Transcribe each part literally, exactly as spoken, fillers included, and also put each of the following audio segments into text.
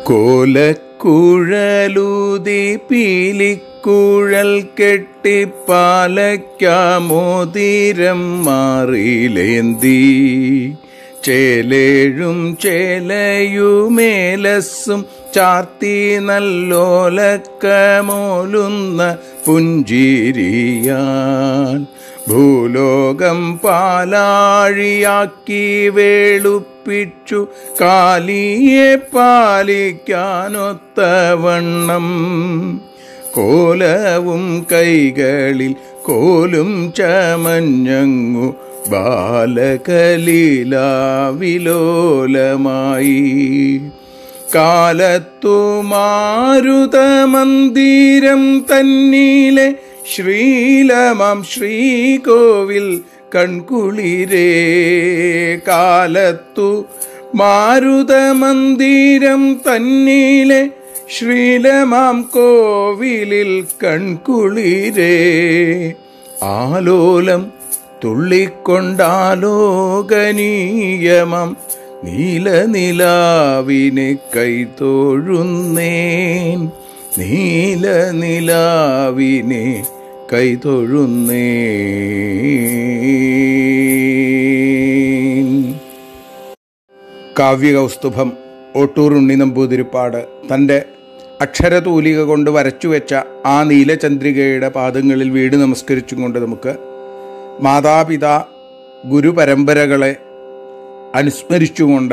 കോലക്കുഴലൂതി പീലിക്കുഴൽ കെട്ടിപ്പാലയ്ക്കാമോതിരം മാറിലേന്തി ചേലേഴും ചേലയുമേലസ്സും ചാർത്തി നല്ലോലക്കമോലുന്ന പുഞ്ചിരിയാൽ ഭൂലോകം പാലാഴിയാക്കി വേളുപ്പിച്ചു കാലിയെ പാലിക്കാനൊത്തവണ്ണം കോലവും കൈകളിൽ കോലും ചമഞ്ഞങ്ങു ബാലകലീലാവിലോലമായി കാലത്തു മാരുതമന്ദിരം തന്നിലെ ശ്രീലമാം ശ്രീകോവിൽ കൺകുളിരേ കാലത്തു മാരുതമന്ദിരം തന്നിലെ ശ്രീലമാം കോവിലിൽ കൺകുളിരേ ആലോലം തുള്ളിക്കൊണ്ടാലോകനീയമം നീലനിലാവിനെ കൈതൊഴുന്നേൻ നീലനിലാവിനെ കൈതൊഴുന്നേൻ. കാവ്യകൗസ്തുഭം ഓട്ടൂർ ഉണ്ണി നമ്പൂതിരിപ്പാട് തൻ്റെ അക്ഷരതൂലിക കൊണ്ട് വരച്ചുവെച്ച ആ നീലചന്ദ്രികയുടെ പാദങ്ങളിൽ വീട് നമസ്കരിച്ചും കൊണ്ട് നമുക്ക് മാതാപിതാ ഗുരുപരമ്പരകളെ അനുസ്മരിച്ചുകൊണ്ട്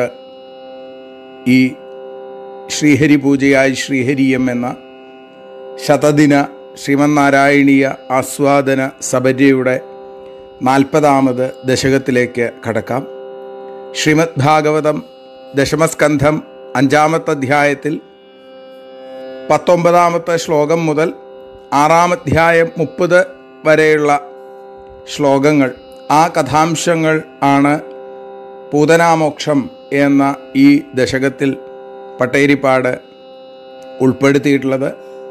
ഈ ശ്രീഹരി പൂജയായി ശ്രീഹരിയം എന്ന ശതദിന ശ്രീമന്നാരായണീയ ആസ്വാദന സബര്യയുടെ നാൽപ്പതാമത് ദശകത്തിലേക്ക് കടക്കാം. ശ്രീമദ് ഭാഗവതം ദശമസ്കന്ധം അഞ്ചാമത്തെ അധ്യായത്തിൽ പത്തൊമ്പതാമത്തെ ശ്ലോകം മുതൽ ആറാമധ്യായം മുപ്പത് വരെയുള്ള ശ്ലോകങ്ങൾ, ആ കഥാംശങ്ങൾ ആണ് പൂതനാമോക്ഷം എന്ന ഈ ദശകത്തിൽ പട്ടേരിപ്പാട് ഉൾപ്പെടുത്തിയിട്ടുള്ളത്.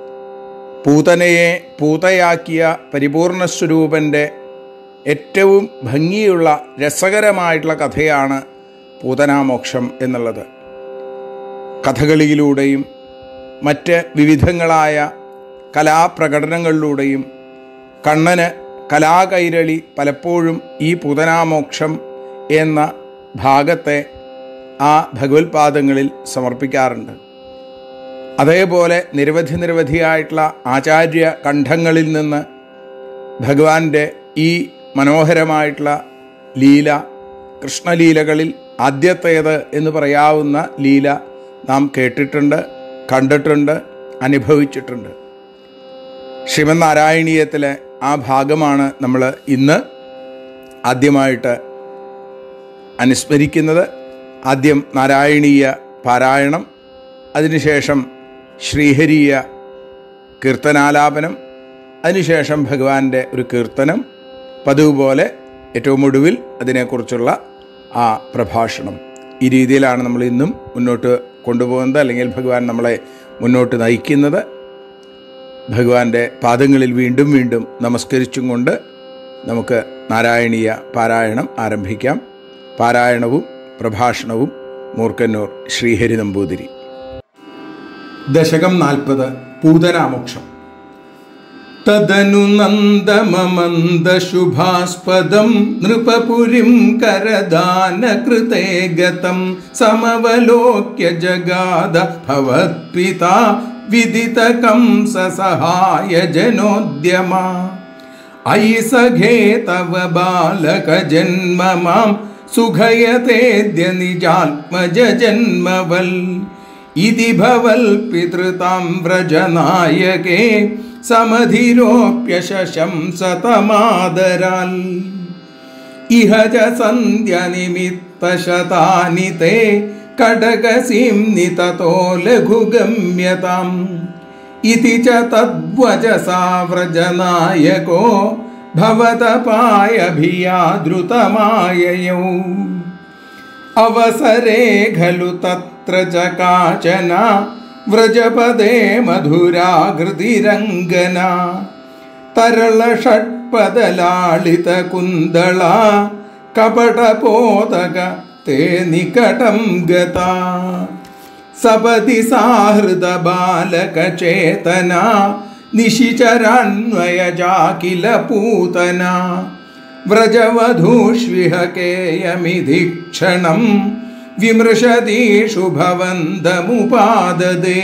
പൂതനയെ പൂതയാക്കിയ പരിപൂർണ സ്വരൂപൻ്റെ ഏറ്റവും ഭംഗിയുള്ള രസകരമായിട്ടുള്ള കഥയാണ് പൂതനാമോക്ഷം എന്നുള്ളത്. കഥകളിയിലൂടെയും മറ്റ് വിവിധങ്ങളായ കലാപ്രകടനങ്ങളിലൂടെയും കണ്ണന് കലാകൈരളി പലപ്പോഴും ഈ പൂതനാമോക്ഷം എന്ന ഭാഗത്തെ ആ ഭഗവത്പാദങ്ങളിൽ സമർപ്പിക്കാറുണ്ട്. അതേപോലെ നിരവധി നിരവധിയായിട്ടുള്ള ആചാര്യ കണ്ഠങ്ങളിൽ നിന്ന് ഭഗവാന്റെ ഈ മനോഹരമായിട്ടുള്ള ലീല, കൃഷ്ണലീലകളിൽ ആദ്യത്തേത് എന്ന് പറയാവുന്ന ലീല നാം കേട്ടിട്ടുണ്ട്, കണ്ടിട്ടുണ്ട്, അനുഭവിച്ചിട്ടുണ്ട്. ശ്രീമന്നാരായണീയത്തിലെ ആ ഭാഗമാണ് നമ്മൾ ഇന്ന് ആദ്യമായിട്ട് അനുസ്മരിക്കുന്നത്. ആദ്യം നാരായണീയ പാരായണം, അതിനുശേഷം ശ്രീഹരീയ കീർത്തനാലാപനം, അതിനുശേഷം ഭഗവാന്റെ ഒരു കീർത്തനം, പതിവ് പോലെ ഏറ്റവും ഒടുവിൽ അതിനെക്കുറിച്ചുള്ള ആ പ്രഭാഷണം. ഈ രീതിയിലാണ് നമ്മൾ ഇന്നും മുന്നോട്ട് കൊണ്ടുപോകുന്നത്, അല്ലെങ്കിൽ ഭഗവാൻ നമ്മളെ മുന്നോട്ട് നയിക്കുന്നത്. ഭഗവാന്റെ പാദങ്ങളിൽ വീണ്ടും വീണ്ടും നമസ്കരിച്ചും കൊണ്ട് നമുക്ക് നാരായണീയ പാരായണം ആരംഭിക്കാം. പാരായണവും പ്രഭാഷണവും മൂർക്കന്നൂർ ശ്രീഹരി നമ്പൂതിരി. ദശകം നാൽപ്പത്. പൂതനാമോക്ഷം. തദനു നന്ദമമന്ദശുഭാസ്പദം നൃപപുരിം കരദാനകൃതേ ഗതം സമവലോക്യ ജഗാദ ഭവത്പിതാ വിദിതകംസസഹായ ജനോദ്യമാ അയി സഖേ തവ ബാലക ജന്മ മാം സുഖയതേദ്യ നിജാത്മജ ജന്മവൽ ഇതി ഭവൽ പിതൃതാം വ്രജനായകേ സമധിരോപ്യശംസതമാദരാൽ ഇഹ ച സന്ധ്യനിമിത്തശതാനി തേ കടകസിംനി തതോ ലഘുഗമ്യതാം ഇതി ച തദ്വചസാ വ്രജനായകോ ഭവതപായഭിയാദ്രുതമായയൗ അവസരേ ഖലു തത്ര ച കാചന വ്രജപദേ മധുരാകൃതിരംഗന തരള ഷഡ്പദലാളിത കുന്ദള കപടപോതക തേ നികടം ഗത സപതി സാഹൃദ ബാലകചേതന നിശിചരാന്വയജാകില പൂതന വ്രജവധൂഷ്വിഹകേയമിധിക്ഷണം വിമൃശതീഷു ഭവന്തമുപാദദേ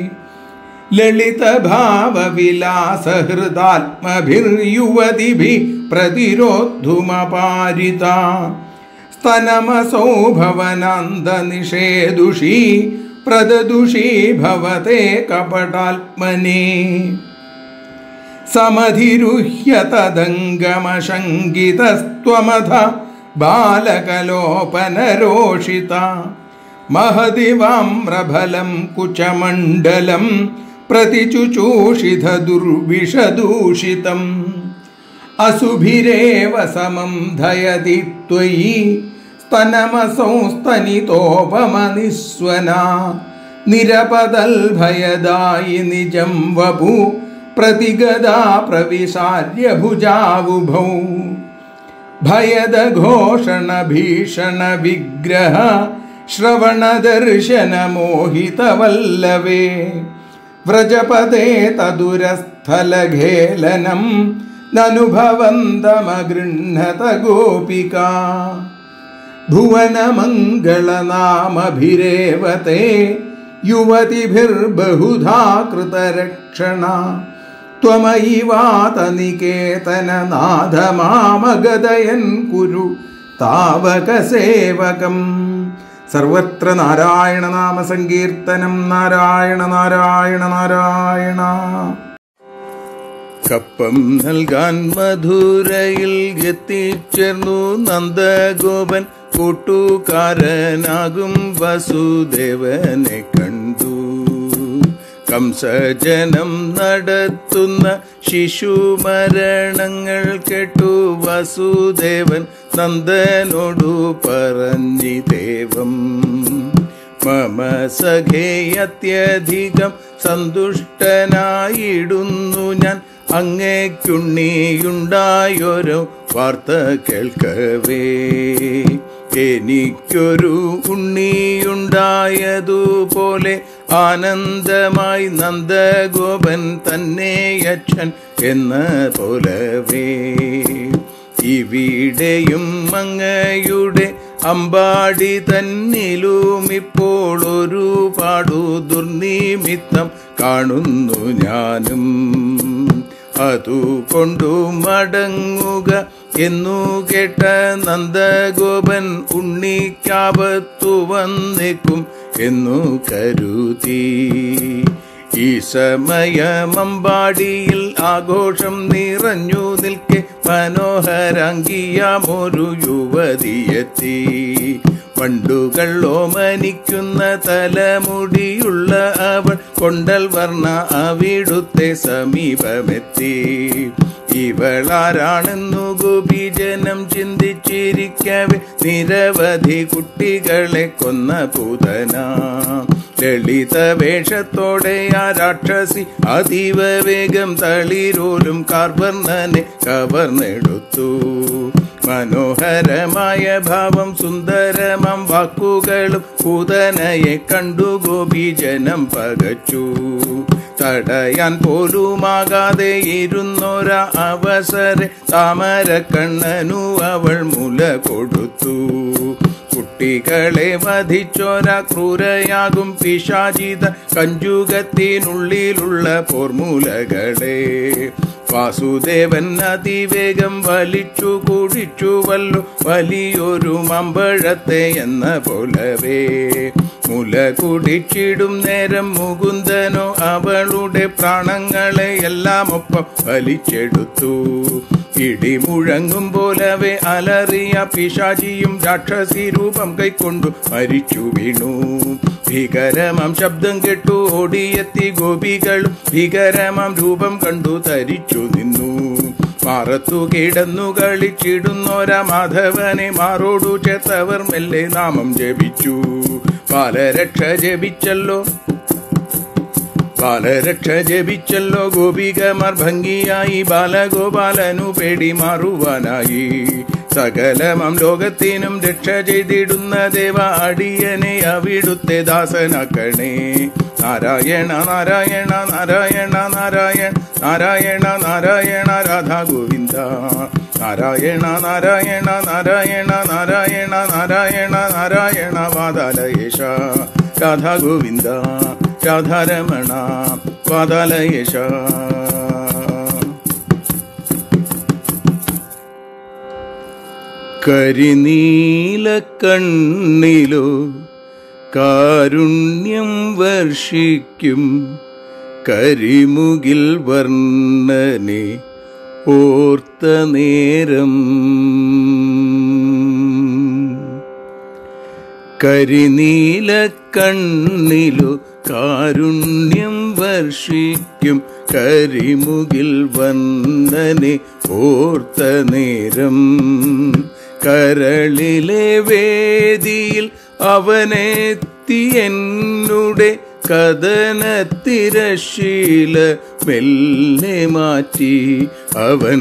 ലളിതഭാവവിലാസഹൃദാത്മഭിർയുവതിഭിः പ്രതിരോദ്ധുമപാരിത സ്തനമസോ ഭവനാന്തനിഷേദുഷീ പ്രദദുഷീ ഭവത്തെ കപടാത്മനെ സമധിരുഹ്യ തദംഗമശങ്കിതസ്ത്വമഥ ബാലകലോപനരോഷിത മഹദിവാമ്രഫലം കുചമണ്ഡലം പ്രതിചുചൂഷിത ദുർവിഷദൂഷിതം അസുഭിരേവ സമം ധയതി ത്വയി സ്തനമസംസ്തനിതോപമനിസ്വനാ നിരപദൽഭയദായി നിജം വപു പ്രതിഗദാ പ്രവിശാര്യ ഭുജാവുഭൗ ഭയദഘോഷണ ഭീഷണ വിഗ്രഹ ശ്രവണദർശന മോഹിതവല്ലവേ വ്രജപദേ തദുരസ്ഥലഘേലനം നനുഭവന്തമഗൃഹത ഗോപികാ ഭുവനമംഗളനാമഭിരേവത്തെ യുവതിഭിർബഹുധാ കൃതരക്ഷണ ത്വമയി വാതനികേതന നാഥമാമഗതയൻ കുരു താവക സേവകം. സർവത്ര നാരായണ നാമ സങ്കീർത്തനം. നാരായണ നാരായണ നാരായണ. കപ്പം നൽകാൻ മധുരയിൽ എത്തിച്ചേർന്നു നന്ദഗോപൻ. കൂട്ടുകാരനാകും വസുദേവനെ കണ്ടു. കംസജനം നടത്തുന്ന ശിശുമരണങ്ങൾ കേട്ടു വസുദേവൻ നന്ദനോടു പറഞ്ഞിദേവം. മമ സഖേ അത്യധികം സന്തുഷ്ടനായിടുന്നു ഞാൻ അങ്ങേക്കുണ്ണിയുണ്ടായൊരു വാർത്ത കേൾക്കവേ. എനിക്കൊരു ഉണ്ണിയുണ്ടായതുപോലെ ആനന്ദമായി നന്ദഗോപൻ തന്നെ അച്ഛൻ എന്ന പോലവേ. ഇവിടെയും അങ്ങയുടെ അമ്പാടി തന്നിലും ഇപ്പോൾ ഒരു പാടു ദുർനിമിത്തം കാണുന്നു ഞാനും. അതുകൊണ്ടു മടങ്ങുക എന്നു കേട്ട നന്ദഗോപൻ ഉണ്ണിക്കാപത്തു വന്നേക്കും എന്നു കരുതി. ഈ സമയമമ്പാടിയിൽ ആഘോഷം നിറഞ്ഞു നിൽക്കെ മനോഹരാംഗിയാമൊരു യുവതിയെത്തി. പണ്ടുകൾ ഓമനിക്കുന്ന തലമുടിയുള്ള അവൾ കൊണ്ടൽ വർണ്ണ അവിടുത്തെ സമീപമെത്തി. ഇവളാരാണെന്നു ഗോപിജനം ചിന്തിച്ചിരിക്കവേ നിരവധി കുട്ടികളെ കൊന്ന പൂതന. ലളിത വേഷത്തോടെ ആ രാക്ഷസി അതീവ വേഗം തളിരോലും കാർവർണ്ണനെ കവർന്നെടുത്തു. മനോഹരമായ ഭാവം സുന്ദരമം വാക്കുകളും പൂതനയെ കണ്ടു ഗോപിജനം പകച്ചു. തടയാൻ പോലുമാകാതെ ഇരുന്നൊര അവസര താമര കണ്ണനു അവൾ മുല കൊടുത്തു. കുട്ടികളെ വധിച്ചോര ക്രൂരയാകും പിശാചിത കഞ്ചുകത്തിനുള്ളിലുള്ള പോർമൂലകളെ വാസുദേവൻ അതിവേഗം വലിച്ചു കുടിച്ചുവല്ലോ വലിയൊരു മമ്പഴത്തെ എന്ന പോലവേ. മുല കുടിച്ചിടും നേരം മുകുന്ദനോ അവളുടെ പ്രാണങ്ങളെ എല്ലാം ഒപ്പം വലിച്ചെടുത്തു. ഇടിമുഴങ്ങും പോലവേ അലറിയ പിശാചിയും രാക്ഷസി രൂപം കൈക്കൊണ്ടു മരിച്ചു വീണു. ഭീകരമാം ശബ്ദം കേട്ടു ഓടിയെത്തി ഗോപികളും ഭീകരമാം രൂപം കണ്ടു തരിച്ചു നിന്നു. മാറത്തു കിടന്നു കളിച്ചിടുന്നോര മാധവനെ മാറോടു ചേർത്തവർ മെല്ലെ നാമം ജപിച്ചു. ബാലരക്ഷ ജപിച്ചല്ലോ ബാലരക്ഷ ജപിച്ചല്ലോ ഗോപികമാർ ഭംഗിയായി. ബാലഗോപാലനു പേടി മാറുവാനായി സകലമം ലോകത്തിനും രക്ഷ ചെയ്തിടുന്ന ദേവ അടിയനെ അവിടുത്തെ ദാസനാക്കണേ. നാരായണ നാരായണ നാരായണ നാരായണ നാരായണ നാരായണ രാധാ ഗോവിന്ദ. നാരായണ നാരായണ നാരായണ നാരായണ നാരായണ നാരായണ വാതാലയേശ രാധാ ഗോവിന്ദ രാധാരമണ വാതാലയേശ. കരിനീല കണ്ണിലോ കാരുണ്യം വർഷിക്കും കരിമുകിൽ വർണ്ണനെ ഓർത്ത നേരം. കരിനീല കണ്ണിലു കാരുണ്യം വർഷിക്കും കരിമുകിൽ വർണ്ണനെ ഓർത്ത നേരം. കരളിലെ വേദിയിൽ അവനെത്തി എന്നുടെ കഥനത്തിരശീല മെല്ലെ മാറ്റി. അവൻ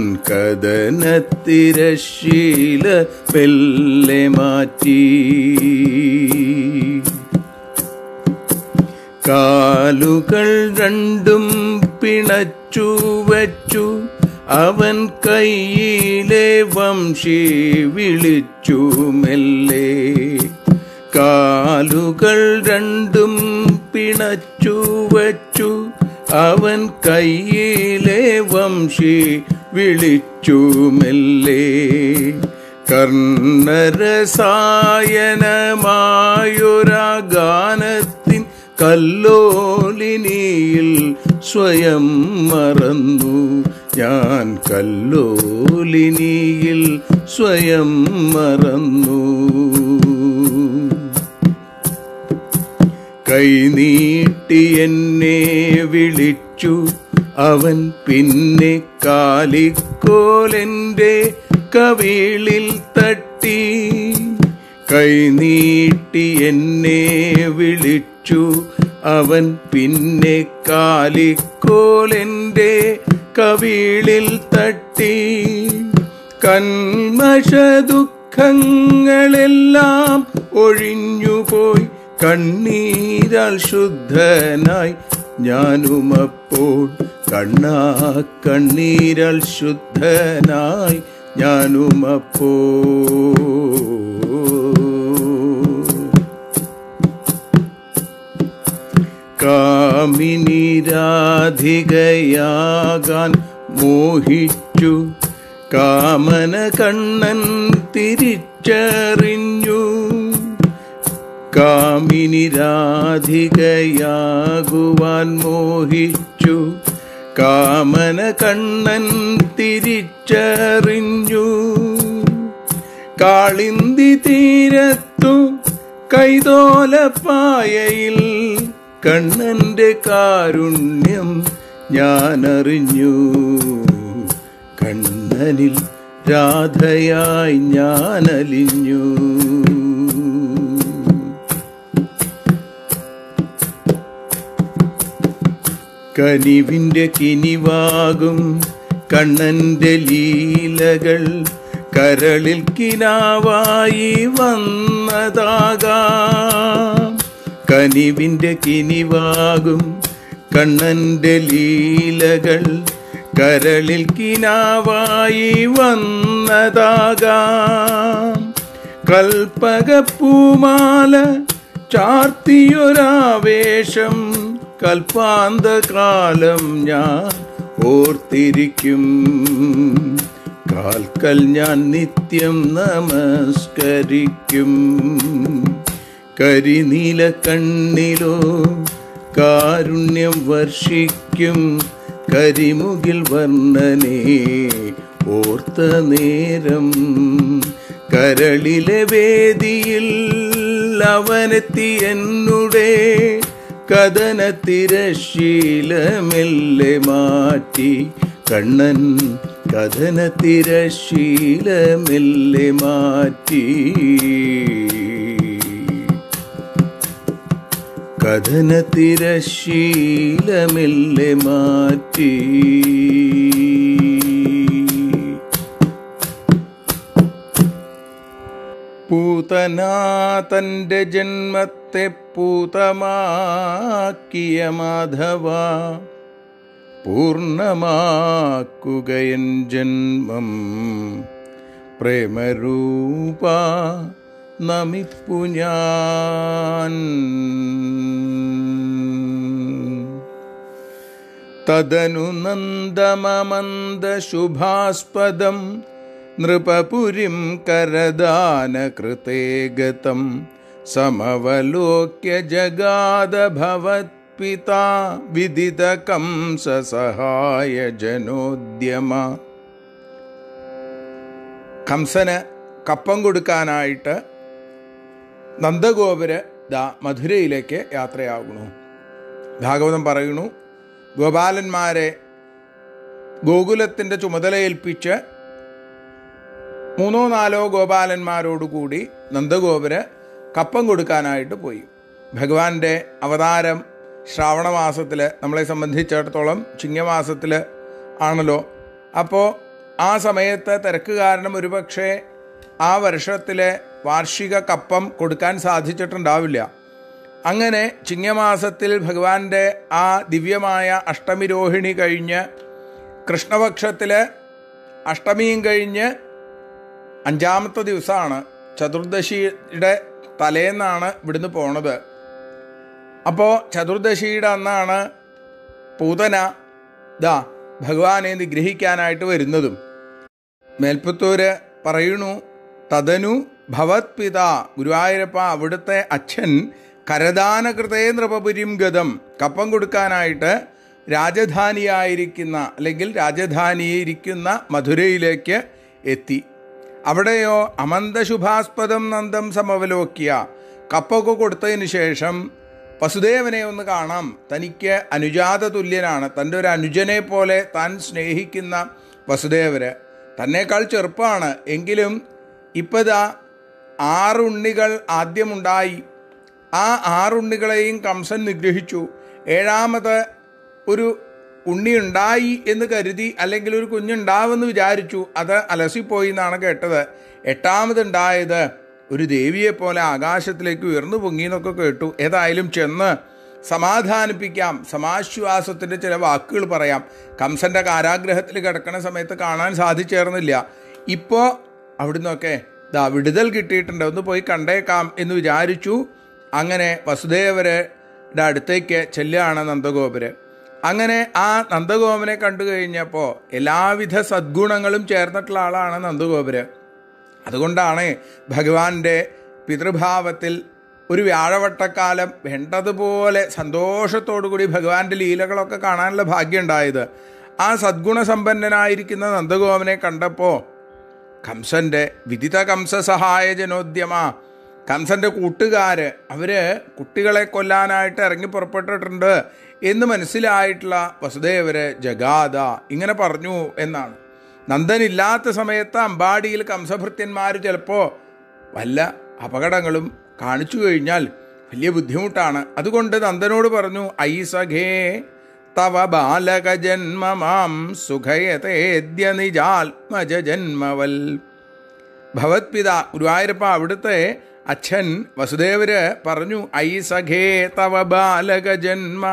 കഥനത്തിരശീല മെല്ലെ മാറ്റി. കാലുകൾ രണ്ടും പിണച്ചു വച്ചു അവൻ കയ്യിലെ വംശി വിളിച്ചു മെല്ലെ. കാലുകൾ രണ്ടും പിണച്ചു വച്ചു അവൻ കയ്യിലെ വംശി വിളിച്ചു മെല്ലെ. കർണരസായനമായൊരാ ഗാനത്തിൻ കല്ലോലിനിയിൽ സ്വയം മറന്നു ഞാൻ. കല്ലോലിനിയിൽ സ്വയം മറന്നു. കൈനീട്ടി എന്നെ വിളിച്ചു അവൻ പിന്നെ കാലിക്കോലെന്റെ കവിളിൽ തട്ടി. കൈനീട്ടി എന്നെ വിളിച്ചു അവൻ പിന്നെ കാലിക്കോലെന്റെ കവിളിൽ തട്ടി. കന്മഷ ദുഃഖങ്ങളെല്ലാം ഒഴിഞ്ഞുപോയി കണ്ണീരാൽ ശുദ്ധനായി ഞാനുമപ്പോൾ. കണ്ണാ കണ്ണീരാൽ ശുദ്ധനായി ഞാനുമപ്പോൾ. കാമിനി രാധികയാകാൻ മോഹിച്ചു കാമന കണ്ണൻ തിരിച്ചറിഞ്ഞു. കാമിനി രാധികയാകുവാൻ മോഹിച്ചു കാമന കണ്ണൻ തിരിച്ചറിഞ്ഞു. കാളിന്തി തീരത്തു കൈതോലപ്പായയിൽ കണ്ണന്റെ കാരുണ്യം ഞാനറിഞ്ഞു. കണ്ണനിൽ രാധയായി ഞാനലിഞ്ഞു. കനിവിന്റെ കിനിവാകും കണ്ണന്റെ ലീലകൾ കരളിൽ കിനാവായി വന്നതാകാം. കനിവിന്റെ കിനിവാകും കണ്ണന്റെ ലീലകൾ കരളിൽ കിനാവായി വന്നതാകാം. കൽപ്പകപ്പൂമാല ചാർത്തിയൊരാവേശം കൽപ്പാന്തകാലം ഞാൻ ഓർത്തിരിക്കും. കാൽക്കൽ ഞാൻ നിത്യം നമസ്കരിക്കും. കരിനീല കണ്ണിലോ കാരുണ്യം വർഷിക്കും കരിമുകിൽ വർണ്ണനെ ഓർത്ത നേരം. കരളിലെ വേദിയിൽ അവനെത്തി എന്നുടെ കഥനത്തിരശീലമെല്ലെ മാറ്റി. കണ്ണൻ കഥനത്തിരശീലമെല്ലെ മാറ്റി. കഥനത്തിരശീലമെല്ലെ മാറ്റി. പൂതനാ തൻ്റെ ജന്മത്തെ പൂതമാക്കിയ മാധവ, പൂർണ്ണമാക്കുകയൻ ജന്മം പ്രേമരൂപ നമിപ്പു ഞാൻ. തദനു നന്ദമമന്ദ ശുഭാസ്പദം നൃപപുരിം കരദാനകൃതേ ഗതം സമവലോക്യ ജഗാദ ഭവത്പിതാ വിദിത കംസ സഹായ ജനോദ്യമ. കംസന് കപ്പം കൊടുക്കാനായിട്ട് നന്ദഗോപര് ദാ മധുരയിലേക്ക് യാത്രയാകുന്നു. ഭാഗവതം പറയുന്നു, ഗോപാലന്മാരെ ഗോകുലത്തിൻ്റെ ചുമതലയേൽപ്പിച്ച് മൂന്നോ നാലോ ഗോപാലന്മാരോടുകൂടി നന്ദഗോപര് കപ്പം കൊടുക്കാനായിട്ട് പോയി. ഭഗവാന്റെ അവതാരം ശ്രാവണമാസത്തിൽ, നമ്മളെ സംബന്ധിച്ചിടത്തോളം ചിങ്ങമാസത്തിൽ ആണല്ലോ. അപ്പോൾ ആ സമയത്ത് തിരക്ക് കാരണം ഒരുപക്ഷെ ആ വർഷത്തിലെ വാർഷിക കപ്പം കൊടുക്കാൻ സാധിച്ചിട്ടുണ്ടാവില്ല. അങ്ങനെ ചിങ്ങമാസത്തിൽ ഭഗവാന്റെ ആ ദിവ്യമായ അഷ്ടമി രോഹിണി കഴിഞ്ഞ് കൃഷ്ണപക്ഷത്തിൽ അഷ്ടമിയും കഴിഞ്ഞ് അഞ്ചാമത്തെ ദിവസമാണ്, ചതുർദശിയുടെ തലേന്നാണ് ഇവിടുന്ന് പോണത്. അപ്പോൾ ചതുർദശിയുടെ അന്നാണ് പൂതന ദാ ഭഗവാനെ നിഗ്രഹിക്കാനായിട്ട് വരുന്നതും. മേൽപ്പത്തൂര് പറയണു, തദനു ഭവത് പിതാ, ഗുരുവായൂരപ്പ അവിടുത്തെ അച്ഛൻ കരദാനകൃതേ നൃപപുരിം ഗതം, കപ്പം കൊടുക്കാനായിട്ട് രാജധാനിയായിരിക്കുന്ന അല്ലെങ്കിൽ രാജധാനിയിരിക്കുന്ന മധുരയിലേക്ക് എത്തി. അവിടെയോ അമന്തശുഭാസ്പദം നന്ദം സമവലോക്യ, കപ്പൊക്കെ കൊടുത്തതിന് ശേഷം വസുദേവനെ ഒന്ന് കാണാം. തനിക്ക് അനുജാത തുല്യനാണ്, തൻ്റെ ഒരു അനുജനെ പോലെ താൻ സ്നേഹിക്കുന്ന വസുദേവര് തന്നേക്കാൾ ചെറുപ്പമാണ്. എങ്കിലും ഇപ്പതാ ആറുണ്ണികൾ ആദ്യമുണ്ടായി. ആ ആറുണ്ണികളെയും കംസൻ നിഗ്രഹിച്ചു. ഏഴാമത് ഒരു ഉണ്ണി ഉണ്ടായി എന്ന് കരുതി, അല്ലെങ്കിൽ ഒരു കുഞ്ഞുണ്ടാവെന്ന് വിചാരിച്ചു. അത് അലസിപ്പോയി എന്നാണ് കേട്ടത്. എട്ടാമതുണ്ടായത് ഒരു ദേവിയെപ്പോലെ ആകാശത്തിലേക്ക് ഉയർന്നു പൊങ്ങി എന്നൊക്കെ കേട്ടു. ഏതായാലും ചെന്ന് സമാധാനിപ്പിക്കാം, സമാശ്വാസത്തിൻ്റെ ചില വാക്കുകൾ പറയാം. കംസൻ്റെ കാരാഗ്രഹത്തിൽ കിടക്കുന്ന സമയത്ത് കാണാൻ സാധിച്ചേർന്നില്ല. ഇപ്പോൾ അവിടുന്നൊക്കെ ദാ വിടുതൽ കിട്ടിയിട്ടുണ്ട്, ഒന്ന് പോയി കണ്ടേക്കാം എന്ന് വിചാരിച്ചു. അങ്ങനെ വസുദേവരുടെ അടുത്തേക്ക് ചെല്ലുകയാണ് നന്ദഗോപര്. അങ്ങനെ ആ നന്ദഗോപനെ കണ്ടു കഴിഞ്ഞപ്പോൾ എല്ലാവിധ സദ്ഗുണങ്ങളും ചേർന്നിട്ടുള്ള ആളാണ് നന്ദഗോപര്. അതുകൊണ്ടാണ് ഭഗവാന്റെ പിതൃഭാവത്തിൽ ഒരു വ്യാഴവട്ടക്കാലം വേണ്ടതുപോലെ സന്തോഷത്തോടുകൂടി ഭഗവാന്റെ ലീലകളൊക്കെ കാണാനുള്ള ഭാഗ്യം ഉണ്ടായത്. ആ സദ്ഗുണസമ്പന്നനായിരിക്കുന്ന നന്ദഗോപനെ കണ്ടപ്പോൾ കംസൻ്റെ വിദിത കംസ സഹായ ജനോദ്യമ, കംസൻ്റെ കൂട്ടുകാര് അവർ കുട്ടികളെ കൊല്ലാനായിട്ട് ഇറങ്ങി പുറപ്പെട്ടിട്ടുണ്ട് എന്ന് മനസ്സിലായിട്ടുള്ള വസുദേവര് ജഗാദ ഇങ്ങനെ പറഞ്ഞു എന്നാണ്. നന്ദനില്ലാത്ത സമയത്ത് അമ്പാടിയിൽ കംസഭൃത്യന്മാർ ചിലപ്പോൾ വല്ല അപകടങ്ങളും കാണിച്ചു കഴിഞ്ഞാൽ വലിയ ബുദ്ധിമുട്ടാണ്. അതുകൊണ്ട് നന്ദനോട് പറഞ്ഞു, ഐ സഖേ തവ ബാലക ജന്മമാം സുഖയതേദ്യ നിജാത്മജ ജന്മവൽ. ഭവത്പിത ഗുരുവായൂരപ്പ അവിടുത്തെ അച്ഛൻ വസുദേവര് പറഞ്ഞു, ഐ സഖേ തവ ബാലക ജന്മ,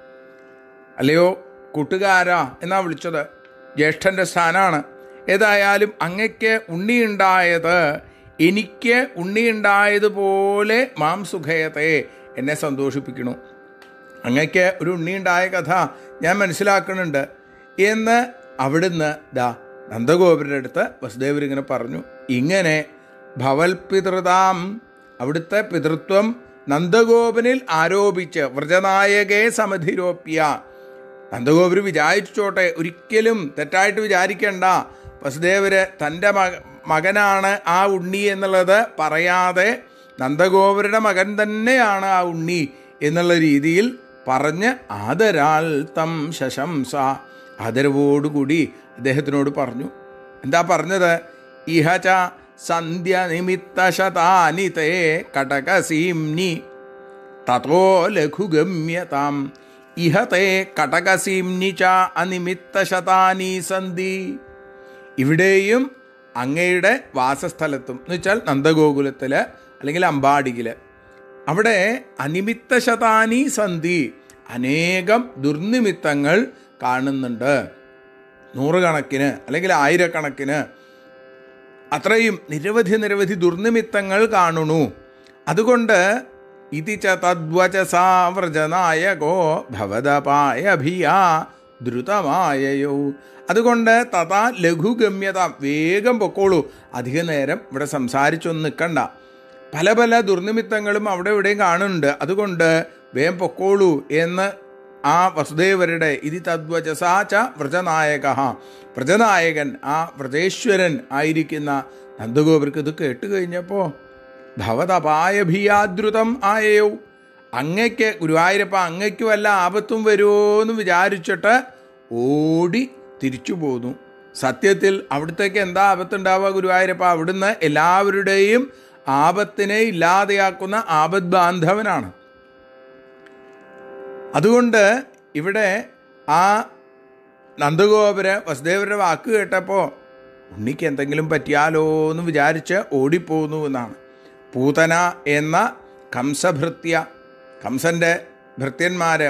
അല്ലയോ കൂട്ടുകാരാ എന്നാ വിളിച്ചത്, ജ്യേഷ്ഠൻ്റെ സ്ഥാനാണ്. ഏതായാലും അങ്ങയ്ക്ക് ഉണ്ണിയുണ്ടായത് എനിക്ക് ഉണ്ണിയുണ്ടായതുപോലെ മാം സുഖയത്തെ, എന്നെ സന്തോഷിപ്പിക്കണു. അങ്ങയ്ക്ക് ഒരു ഉണ്ണിയുണ്ടായ കഥ ഞാൻ മനസ്സിലാക്കുന്നുണ്ട് എന്ന് അവിടുന്ന് ദാ നന്ദഗോപുരുടെ അടുത്ത് വസുദേവരിങ്ങനെ പറഞ്ഞു. ഇങ്ങനെ ഭവൽപിതൃതാം, അവിടുത്തെ പിതൃത്വം നന്ദഗോപനിൽ ആരോപിച്ച് വ്രജനായകേ സമധിരോപ്യ. നന്ദഗോപുര് വിചാരിച്ചോട്ടെ, ഒരിക്കലും തെറ്റായിട്ട് വിചാരിക്കേണ്ട. വസുദേവര് തൻ്റെ മക മകനാണ് ആ ഉണ്ണി എന്നുള്ളത് പറയാതെ നന്ദഗോപുരുടെ മകൻ തന്നെയാണ് ആ ഉണ്ണി എന്നുള്ള രീതിയിൽ പറഞ്ഞ് ആദരാൽ തം ശശംസ, ആദരവോടുകൂടി അദ്ദേഹത്തിനോട് പറഞ്ഞു. എന്താ പറഞ്ഞത്? ഇഹച സന്ധ്യ നിമിത്ത ശതാനി തേ കടകസീംനി തതോ ലഘുഗമ്യതാം ഇഹതേ കടകസീംനി ച അനിമിത്ത ശതാനി സന്ധി. ഇവിടെയും അങ്ങയുടെ വാസസ്ഥലത്തും എന്ന് വെച്ചാൽ നന്ദഗോകുലത്തിൽ അല്ലെങ്കിൽ അമ്പാടിയിൽ. അവിടെ അനിമിത്ത ശതാനി സന്ധി, അനേകം ദുർനിമിത്തങ്ങൾ കാണുന്നുണ്ട്. നൂറുകണക്കിന് അല്ലെങ്കിൽ ആയിരക്കണക്കിന് അത്രയും നിരവധി നിരവധി ദുർനിമിത്തങ്ങൾ കാണുന്നു. അതുകൊണ്ട് ഇതി ച തദ്വചസാ വ്രജനായകോ ഭവതപായഭിയാ ദ്രുതമായയോ. അതുകൊണ്ട് തഥാ ലഘുഗമ്യത, വേഗം പൊക്കോളൂ, അധിക നേരം ഇവിടെ സംസാരിച്ചൊന്നും നിൽക്കണ്ട. പല പല ദുർനിമിത്തങ്ങളും അവിടെ ഇവിടെയും കാണുന്നുണ്ട്. അതുകൊണ്ട് വേഗം പൊക്കോളൂ എന്ന് ആ വസുദേവരുടെ ഇതി തദ്വചസാ ച വ്രജനായക, വ്രജനായകൻ ആ വ്രജേശ്വരൻ ആയിരിക്കുന്ന നന്ദഗോപർക്ക് ഇത് കേട്ട് കഴിഞ്ഞപ്പോൾ ഭവതപായഭിയാദ്രുതം ആയയോ, അങ്ങയ്ക്ക് ഗുരുവായൂരപ്പ അങ്ങയ്ക്ക് വല്ല ആപത്തും വരുമോ എന്ന് വിചാരിച്ചിട്ട് ഓടി തിരിച്ചു പോന്നു. സത്യത്തിൽ അവിടത്തേക്ക് എന്താ ആപത്തുണ്ടാവുക ഗുരുവായൂരപ്പ? അവിടുന്ന് എല്ലാവരുടെയും ആപത്തിനെ ഇല്ലാതെയാക്കുന്ന ആപത് ബാന്ധവനാണ്. അതുകൊണ്ട് ഇവിടെ ആ നന്ദഗോപുര വസുദേവരുടെ വാക്ക് കേട്ടപ്പോൾ ഉണ്ണിക്ക് എന്തെങ്കിലും പറ്റിയാലോ എന്ന് വിചാരിച്ച് ഓടിപ്പോന്നു എന്നാണ്. പൂതന എന്ന കംസഭൃത്യ, കംസൻ്റെ ഭൃത്യന്മാര്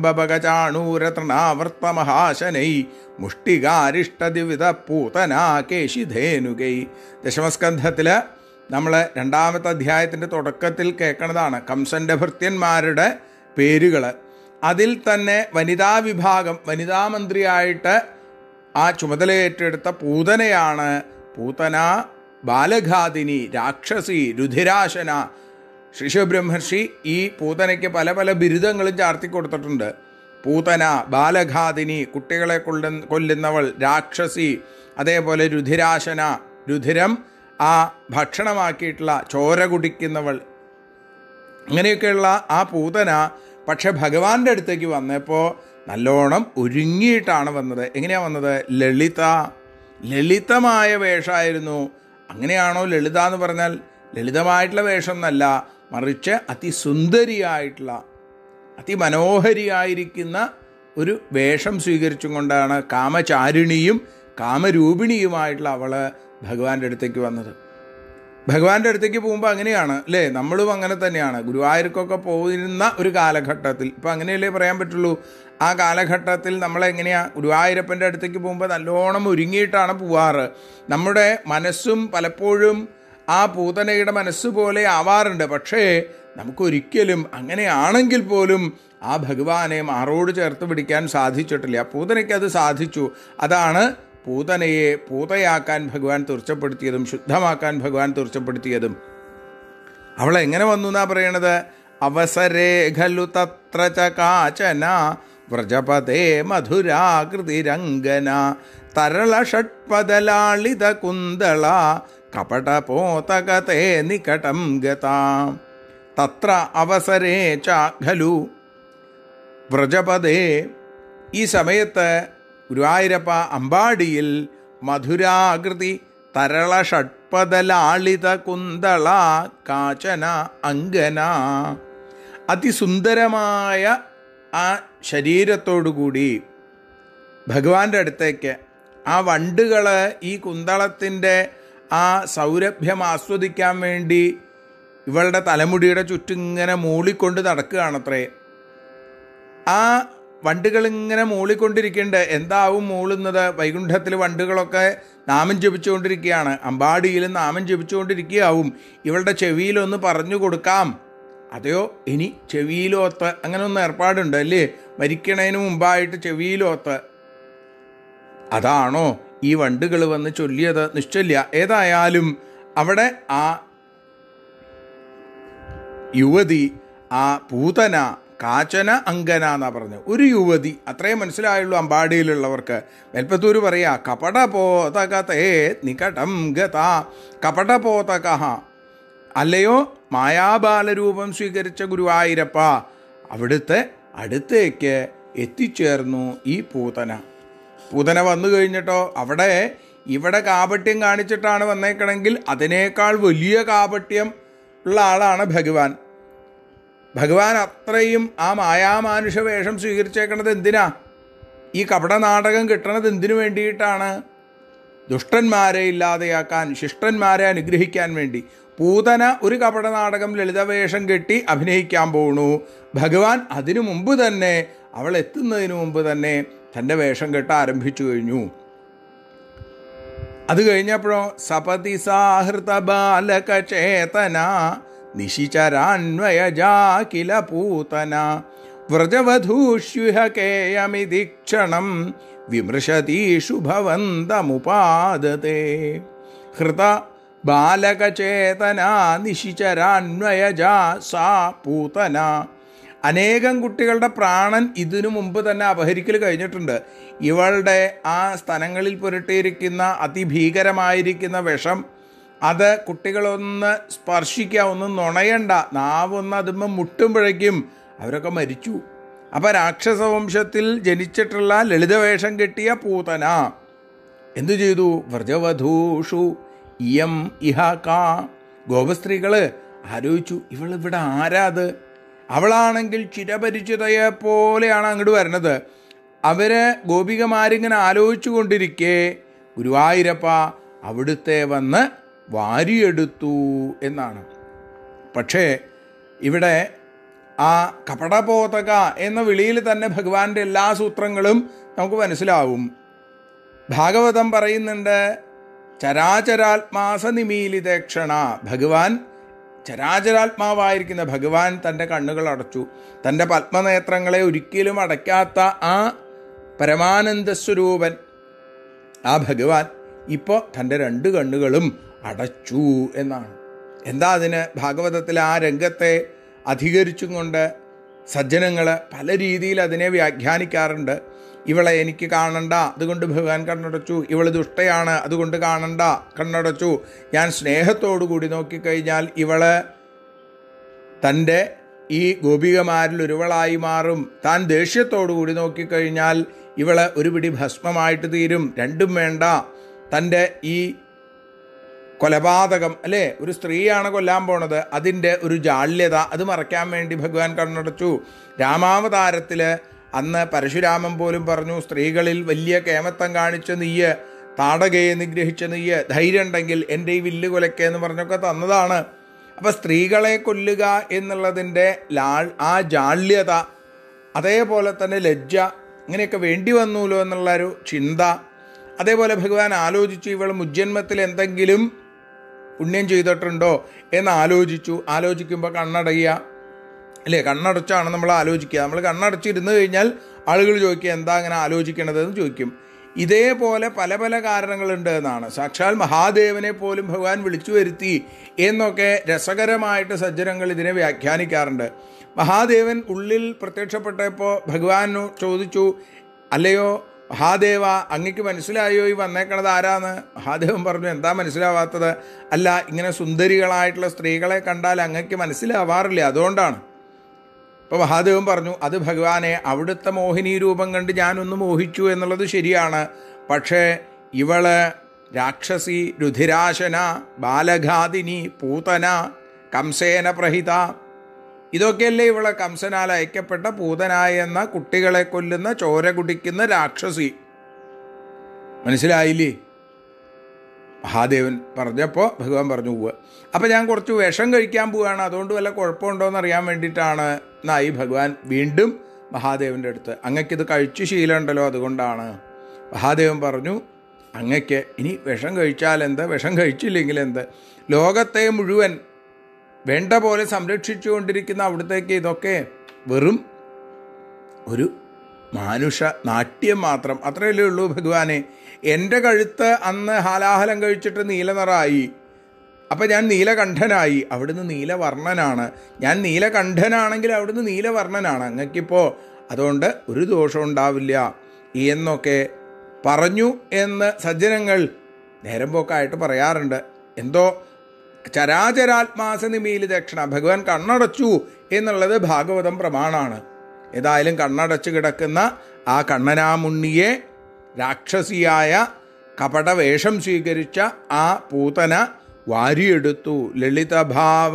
പ്രലംബപകചാണൂരതൃണാവർത്തമഹാശനൈ മുഷ്ടികാരിഷ്ടദിവിധ പൂതന കേശിധേനുകൈ. ദശമസ്കന്ധത്തിൽ നമ്മൾ രണ്ടാമത്തെ അധ്യായത്തിൻ്റെ തുടക്കത്തിൽ കേൾക്കുന്നതാണ് കംസൻ്റെ ഭൃത്യന്മാരുടെ പേരുകൾ. അതിൽ തന്നെ വനിതാ വിഭാഗം, വനിതാ മന്ത്രിയായിട്ട് ആ ചുമതലയേറ്റെടുത്ത പൂതനയാണ്. പൂതന ബാലഘാതിനി, രാക്ഷസി, രുധിരാശന. ശിശുബ്രഹ്മർഷി ഈ പൂതനയ്ക്ക് പല പല ബിരുദങ്ങളും ചാർത്തി കൊടുത്തിട്ടുണ്ട്. പൂതന, ബാലഘാതിനി, കുട്ടികളെ കൊല്ല കൊല്ലുന്നവൾ, രാക്ഷസി, അതേപോലെ രുധിരാശന, രുധിരം ആ ഭക്ഷണമാക്കിയിട്ടുള്ള ചോര കുടിക്കുന്നവൾ. അങ്ങനെയൊക്കെയുള്ള ആ പൂതന പക്ഷെ ഭഗവാന്റെ അടുത്തേക്ക് വന്നപ്പോൾ നല്ലോണം ഒരുങ്ങിയിട്ടാണ് വന്നത്. എങ്ങനെയാണ് വന്നത്? ലളിത, ലളിതമായ വേഷമായിരുന്നു. അങ്ങനെയാണോ ലളിത എന്ന് പറഞ്ഞാൽ? ലളിതമായിട്ടുള്ള വേഷം എന്നല്ല, മറിച്ച് അതിസുന്ദരിയായിട്ടുള്ള അതിമനോഹരിയായിരിക്കുന്ന ഒരു വേഷം സ്വീകരിച്ചും കൊണ്ടാണ് കാമചാരിണിയും കാമരൂപിണിയുമായിട്ടുള്ള അവൾ ഭഗവാന്റെ അടുത്തേക്ക് വന്നത്. ഭഗവാന്റെ അടുത്തേക്ക് പോകുമ്പോൾ അങ്ങനെയാണ് അല്ലേ? നമ്മളും അങ്ങനെ തന്നെയാണ്. ഗുരുവായൂർക്കൊക്കെ പോകുന്ന ഒരു കാലഘട്ടത്തിൽ, ഇപ്പം അങ്ങനെയല്ലേ പറയാൻ പറ്റുള്ളൂ. ആ കാലഘട്ടത്തിൽ നമ്മളെങ്ങനെയാണ് ഗുരുവായൂരപ്പൻ്റെ അടുത്തേക്ക് പോകുമ്പോൾ നല്ലോണം ഒരുങ്ങിയിട്ടാണ് പോവാറ്. നമ്മുടെ മനസ്സും പലപ്പോഴും ആ പൂതനയുടെ മനസ്സുപോലെ ആവാറുണ്ട്. പക്ഷേ നമുക്കൊരിക്കലും അങ്ങനെയാണെങ്കിൽ പോലും ആ ഭഗവാനെ മാറോട് ചേർത്ത് പിടിക്കാൻ സാധിച്ചിട്ടില്ല. പൂതനയ്ക്ക് അത് സാധിച്ചു. അതാണ് പൂതനയെ പൂതയാക്കാൻ ഭഗവാൻ തീർച്ചപ്പെടുത്തിയതും ശുദ്ധമാക്കാൻ ഭഗവാൻ തീർച്ചപ്പെടുത്തിയതും. അവൾ എങ്ങനെ വന്നു എന്നാ പറയണത്? അവസരേ ഖലു തത്ര ച കാചന വ്രജപദേ മധുരാകൃതിരംഗന തരള ഷഡ്പദലാളിത കുന്തള കപടപോതകതേ നികടം ഗതാ. തത്ര അവസരേ ച ഖലു വ്രജപദേ, ഈ സമയത്ത് ഗുരുവായൂരപ്പ അമ്പാടിയിൽ മധുരാകൃതി തരള ഷഡ്പദലാളിത കുന്തള കാചന അങ്കന, അതിസുന്ദരമായ ആ ശരീരത്തോടുകൂടി ഭഗവാന്റെ അടുത്തേക്ക് ആ വണ്ടുകൾ ഈ കുന്തളത്തിൻ്റെ ആ സൗരഭ്യം ആസ്വദിക്കാൻ വേണ്ടി ഇവളുടെ തലമുടിയുടെ ചുറ്റും ഇങ്ങനെ മൂളിക്കൊണ്ട് നടക്കുകയാണത്രേ. ആ വണ്ടുകളിങ്ങനെ മൂളിക്കൊണ്ടിരിക്കുന്നുണ്ട്. എന്താവും മൂളുന്നത്? വൈകുണ്ഠത്തിൽ വണ്ടുകളൊക്കെ നാമം ജപിച്ചുകൊണ്ടിരിക്കുകയാണ്. അമ്പാടിയിലും നാമം ജപിച്ചുകൊണ്ടിരിക്കുകയാവും. ഇവളുടെ ചെവിയിലൊന്ന് പറഞ്ഞു കൊടുക്കാം. അതെയോ ഇനി ചെവിയിലോത്ത്, അങ്ങനെ ഒന്ന് ഏർപ്പാടുണ്ട് അല്ലേ? മരിക്കണതിന് മുമ്പായിട്ട് ചെവിയിലോത്ത്. അതാണോ ഈ വണ്ടുകൾ വന്ന് ചൊല്ലിയത്? നിശ്ചല്യ. ഏതായാലും അവിടെ ആ യുവതി, ആ പൂതന കാചന അങ്കന എന്നാ പറഞ്ഞു. ഒരു യുവതി, അത്രയും മനസ്സിലായുള്ളൂ അമ്പാടിയിലുള്ളവർക്ക്. വെൽപ്പത്തൂര് പറയാ കപടപോതകതേ നികടം ഗത. കപടപോതക, അല്ലയോ മായാബാലരൂപം സ്വീകരിച്ച ഗുരുവായൂരപ്പ, അവിടുത്തെ അടുത്തേക്ക് എത്തിച്ചേർന്നു ഈ പൂതന. പൂതന വന്നു കഴിഞ്ഞിട്ടോ അവിടെ ഇവിടെ കാപട്യം കാണിച്ചിട്ടാണ് വന്നേക്കണമെങ്കിൽ അതിനേക്കാൾ വലിയ കാപട്യം ഉള്ള ആളാണ് ഭഗവാൻ. ഭഗവാൻ അത്രയും ആ മായാമാനുഷ വേഷം സ്വീകരിച്ചേക്കണത് എന്തിനാ? ഈ കപട നാടകം കിട്ടണത് എന്തിനു വേണ്ടിയിട്ടാണ്? ദുഷ്ടന്മാരെ ഇല്ലാതെയാക്കാൻ, ശിഷ്ടന്മാരെ അനുഗ്രഹിക്കാൻ വേണ്ടി. പൂതന ഒരു കപടനാടകം ലളിതവേഷം കെട്ടി അഭിനയിക്കാൻ പോണു. ഭഗവാൻ അതിനു മുമ്പ് തന്നെ, അവൾ എത്തുന്നതിന് മുമ്പ് തന്നെ തൻ്റെ വേഷം കെട്ട ആരംഭിച്ചു കഴിഞ്ഞു. അത് കഴിഞ്ഞപ്പോഴോ സപതി സാഹൃത ബാലക ചേതന നിശിചരാന്വയജാ കില പൂതന വ്രജവധൂഷ്യുഹ കേയമിദീക്ഷണം വിമൃശതീഷു ഭവന്തമുപാദതേ. ഹൃത ബാലകചേതന നിശിചരാന്വയജാ സാ പൂതന. അനേകം കുട്ടികളുടെ പ്രാണൻ ഇതിനു മുമ്പ് തന്നെ അപഹരിക്കൽ കഴിഞ്ഞിട്ടുണ്ട്. ഇവളുടെ ആ സ്ഥലങ്ങളിൽ പുരട്ടിയിരിക്കുന്ന അതിഭീകരമായിരിക്കുന്ന വിഷം, അത് കുട്ടികളൊന്ന് സ്പർശിക്കുക, ഒന്നും നുണയണ്ട, നാവൊന്ന് അതുമ്പോൾ മുട്ടുമ്പോഴേക്കും അവരൊക്കെ മരിച്ചു. അപ്പം രാക്ഷസവംശത്തിൽ ജനിച്ചിട്ടുള്ള ലളിതവേഷം കെട്ടിയ പൂതന എന്തു ചെയ്തു? വ്രജവധൂഷു ഇയം ഇഹ കാ. ഗോപസ്ത്രീകൾ ആലോചിച്ചു, ഇവളിവിടെ ആരാത്? അവളാണെങ്കിൽ ചിരപരിചിതയെ പോലെയാണ് അങ്ങോട്ട് വരുന്നത്. അവര് ഗോപികമാരിങ്ങനെ ആലോചിച്ചു കൊണ്ടിരിക്കെ ഗുരുവായൂരപ്പ അവിടുത്തെ വന്ന് വാരിയെടുത്തു എന്നാണ്. പക്ഷേ ഇവിടെ ആ കപടപോതക എന്ന വിളിയിൽ തന്നെ ഭഗവാന്റെ എല്ലാ സൂത്രങ്ങളും നമുക്ക് മനസ്സിലാവും. ഭാഗവതം പറയുന്നുണ്ട്, ചരാചരാത്മാസ നിമീലിതേക്ഷണ. ഭഗവാൻ ചരാചരാത്മാവായിരിക്കുന്ന ഭഗവാൻ തൻ്റെ കണ്ണുകൾ അടച്ചു. തൻ്റെ പത്മനേത്രങ്ങളെ ഒരിക്കലും അടയ്ക്കാത്ത ആ പരമാനന്ദ സ്വരൂപൻ ആ ഭഗവാൻ ഇപ്പോൾ തൻ്റെ രണ്ട് കണ്ണുകളും അടച്ചു എന്നാണ്. എന്താ അതിന്? ഭാഗവതത്തിൽ ആ രംഗത്തെ അധികരിച്ചും കൊണ്ട് സജ്ജനങ്ങൾ പല രീതിയിൽ അതിനെ വ്യാഖ്യാനിക്കാറുണ്ട്. ഇവളെ എനിക്ക് കാണണ്ട, അതുകൊണ്ട് ഭഗവാൻ കണ്ണടച്ചു. ഇവൾ ദുഷ്ടയാണ്, അതുകൊണ്ട് കാണണ്ട, കണ്ണടച്ചു. ഞാൻ സ്നേഹത്തോടു കൂടി നോക്കിക്കഴിഞ്ഞാൽ ഇവള് തൻ്റെ ഈ ഗോപികമാരിൽ ഒരുവളായി മാറും. താൻ ദേഷ്യത്തോടു കൂടി നോക്കിക്കഴിഞ്ഞാൽ ഇവള് ഒരു പിടി ഭസ്മമായിട്ട് തീരും. രണ്ടും വേണ്ട. തൻ്റെ ഈ കൊലപാതകം, അല്ലേ, ഒരു സ്ത്രീയാണ് കൊല്ലാൻ പോണത്, അതിൻ്റെ ഒരു ജാള്യത അത് മറയ്ക്കാൻ വേണ്ടി ഭഗവാൻ കണ്ണടച്ചു. രാമാവതാരത്തിൽ അന്ന് പരശുരാമൻ പോലും പറഞ്ഞു, സ്ത്രീകളിൽ വലിയ കേമത്തം കാണിച്ച നീയ്, താടകയെ നിഗ്രഹിച്ച നീയ്, ധൈര്യം ഉണ്ടെങ്കിൽ എൻ്റെ ഈ വില്ല് കൊലയ്ക്ക് എന്ന് പറഞ്ഞൊക്കെ തന്നതാണ്. അപ്പം സ്ത്രീകളെ കൊല്ലുക എന്നുള്ളതിൻ്റെ ലാൾ ആ ജാള്യത, അതേപോലെ തന്നെ ലജ്ജ, ഇങ്ങനെയൊക്കെ വേണ്ടി വന്നൂലോ എന്നുള്ളൊരു ചിന്ത. അതേപോലെ ഭഗവാൻ ആലോചിച്ചു, ഇവൾ മുജ്ജന്മത്തിൽ എന്തെങ്കിലും പുണ്യം ചെയ്തിട്ടുണ്ടോ എന്ന് ആലോചിച്ചു. ആലോചിക്കുമ്പോൾ കണ്ണടയുക, അല്ലേ, കണ്ണടച്ചാണ് നമ്മൾ ആലോചിക്കുക. നമ്മൾ കണ്ണടച്ചിരുന്ന് കഴിഞ്ഞാൽ ആളുകൾ ചോദിക്കുക എന്താ അങ്ങനെ ആലോചിക്കണതെന്ന് ചോദിക്കും. ഇതേപോലെ പല പല കാരണങ്ങളുണ്ട് എന്നാണ്. സാക്ഷാൽ മഹാദേവനെ പോലും ഭഗവാൻ വിളിച്ചു വരുത്തി എന്നൊക്കെ രസകരമായിട്ട് സജ്ജനങ്ങൾ ഇതിനെ വ്യാഖ്യാനിക്കാറുണ്ട്. മഹാദേവൻ ഉള്ളിൽ പ്രത്യക്ഷപ്പെട്ടപ്പോൾ ഭഗവാൻ ചോദിച്ചു, അല്ലയോ മഹാദേവ, അങ്ങക്ക് മനസ്സിലായോ ഈ വന്നേക്കണത് ആരാന്ന്? മഹാദേവൻ പറഞ്ഞു, എന്താ മനസ്സിലാവാത്തത്? അല്ല, ഇങ്ങനെ സുന്ദരികളായിട്ടുള്ള സ്ത്രീകളെ കണ്ടാൽ അങ്ങക്ക് മനസ്സിലാവാറില്ല, അതുകൊണ്ടാണ്. അപ്പോൾ മഹാദേവൻ പറഞ്ഞു, അത് ഭഗവാനെ അവിടുത്തെ മോഹിനി രൂപം കണ്ട് ഞാനൊന്ന് മോഹിച്ചു എന്നുള്ളത് ശരിയാണ്. പക്ഷേ ഇവള് രാക്ഷസി, രുധിരാശന, ബാലഘാതിനി, പൂതന, കംസേന പ്രഹിത, ഇതൊക്കെയല്ലേ ഇവളെ കംസനാൽ അയക്കപ്പെട്ട പൂതനായ എന്ന കുട്ടികളെ കൊല്ലുന്ന ചോര കുടിക്കുന്ന രാക്ഷസി. മനസ്സിലായില്ലേ? മഹാദേവൻ പറഞ്ഞപ്പോൾ ഭഗവാൻ പറഞ്ഞു, പോവുക. അപ്പം ഞാൻ കുറച്ച് വിഷം കഴിക്കാൻ പോവുകയാണ്, അതുകൊണ്ട് വല്ല കുഴപ്പമുണ്ടോയെന്ന് അറിയാൻ വേണ്ടിയിട്ടാണ് എന്നായി ഭഗവാൻ വീണ്ടും മഹാദേവൻ്റെ അടുത്ത്. അങ്ങക്കിത് കഴിച്ചു ശീലമുണ്ടല്ലോ, അതുകൊണ്ടാണ്. മഹാദേവൻ പറഞ്ഞു, അങ്ങക്ക് ഇനി വിഷം കഴിച്ചാൽ എന്ത്, വിഷം കഴിച്ചില്ലെങ്കിൽ എന്ത്? ലോകത്തെ മുഴുവൻ വേണ്ട പോലെ സംരക്ഷിച്ചുകൊണ്ടിരിക്കുന്ന അവിടത്തേക്ക് ഇതൊക്കെ വെറും ഒരു മാനുഷ നാട്യം മാത്രം, അത്രയല്ലേ ഉള്ളൂ ഭഗവാനെ. എൻ്റെ കഴുത്ത് അന്ന് ഹാലാഹലം കഴിച്ചിട്ട് നീലനിറായി, അപ്പം ഞാൻ നീലകണ്ഠനായി, അവിടുന്ന് നീലവർണ്ണനാണ്. ഞാൻ നീലകണ്ഠനാണെങ്കിൽ അവിടുന്ന് നീലവർണ്ണനാണ്. അങ്ങക്കിപ്പോൾ അതുകൊണ്ട് ഒരു ദോഷം ഉണ്ടാവില്ല എന്നൊക്കെ പറഞ്ഞു എന്ന് സജ്ജനങ്ങൾ നേരം പോക്കായിട്ട് പറയാറുണ്ട്. എന്തോ ചരാചരാത്മാസ നിമീലി ദക്ഷിണ, ഭഗവാൻ കണ്ണടച്ചു എന്നുള്ളത് ഭാഗവതം പ്രമാണമാണ്. ഏതായാലും കണ്ണടച്ച് കിടക്കുന്ന ആ കണ്ണനാമുണ്ണിയെ രാക്ഷസിയായ കപടവേഷം സ്വീകരിച്ച ആ പൂതന വാരിയെടുത്തു. ലളിതഭാവ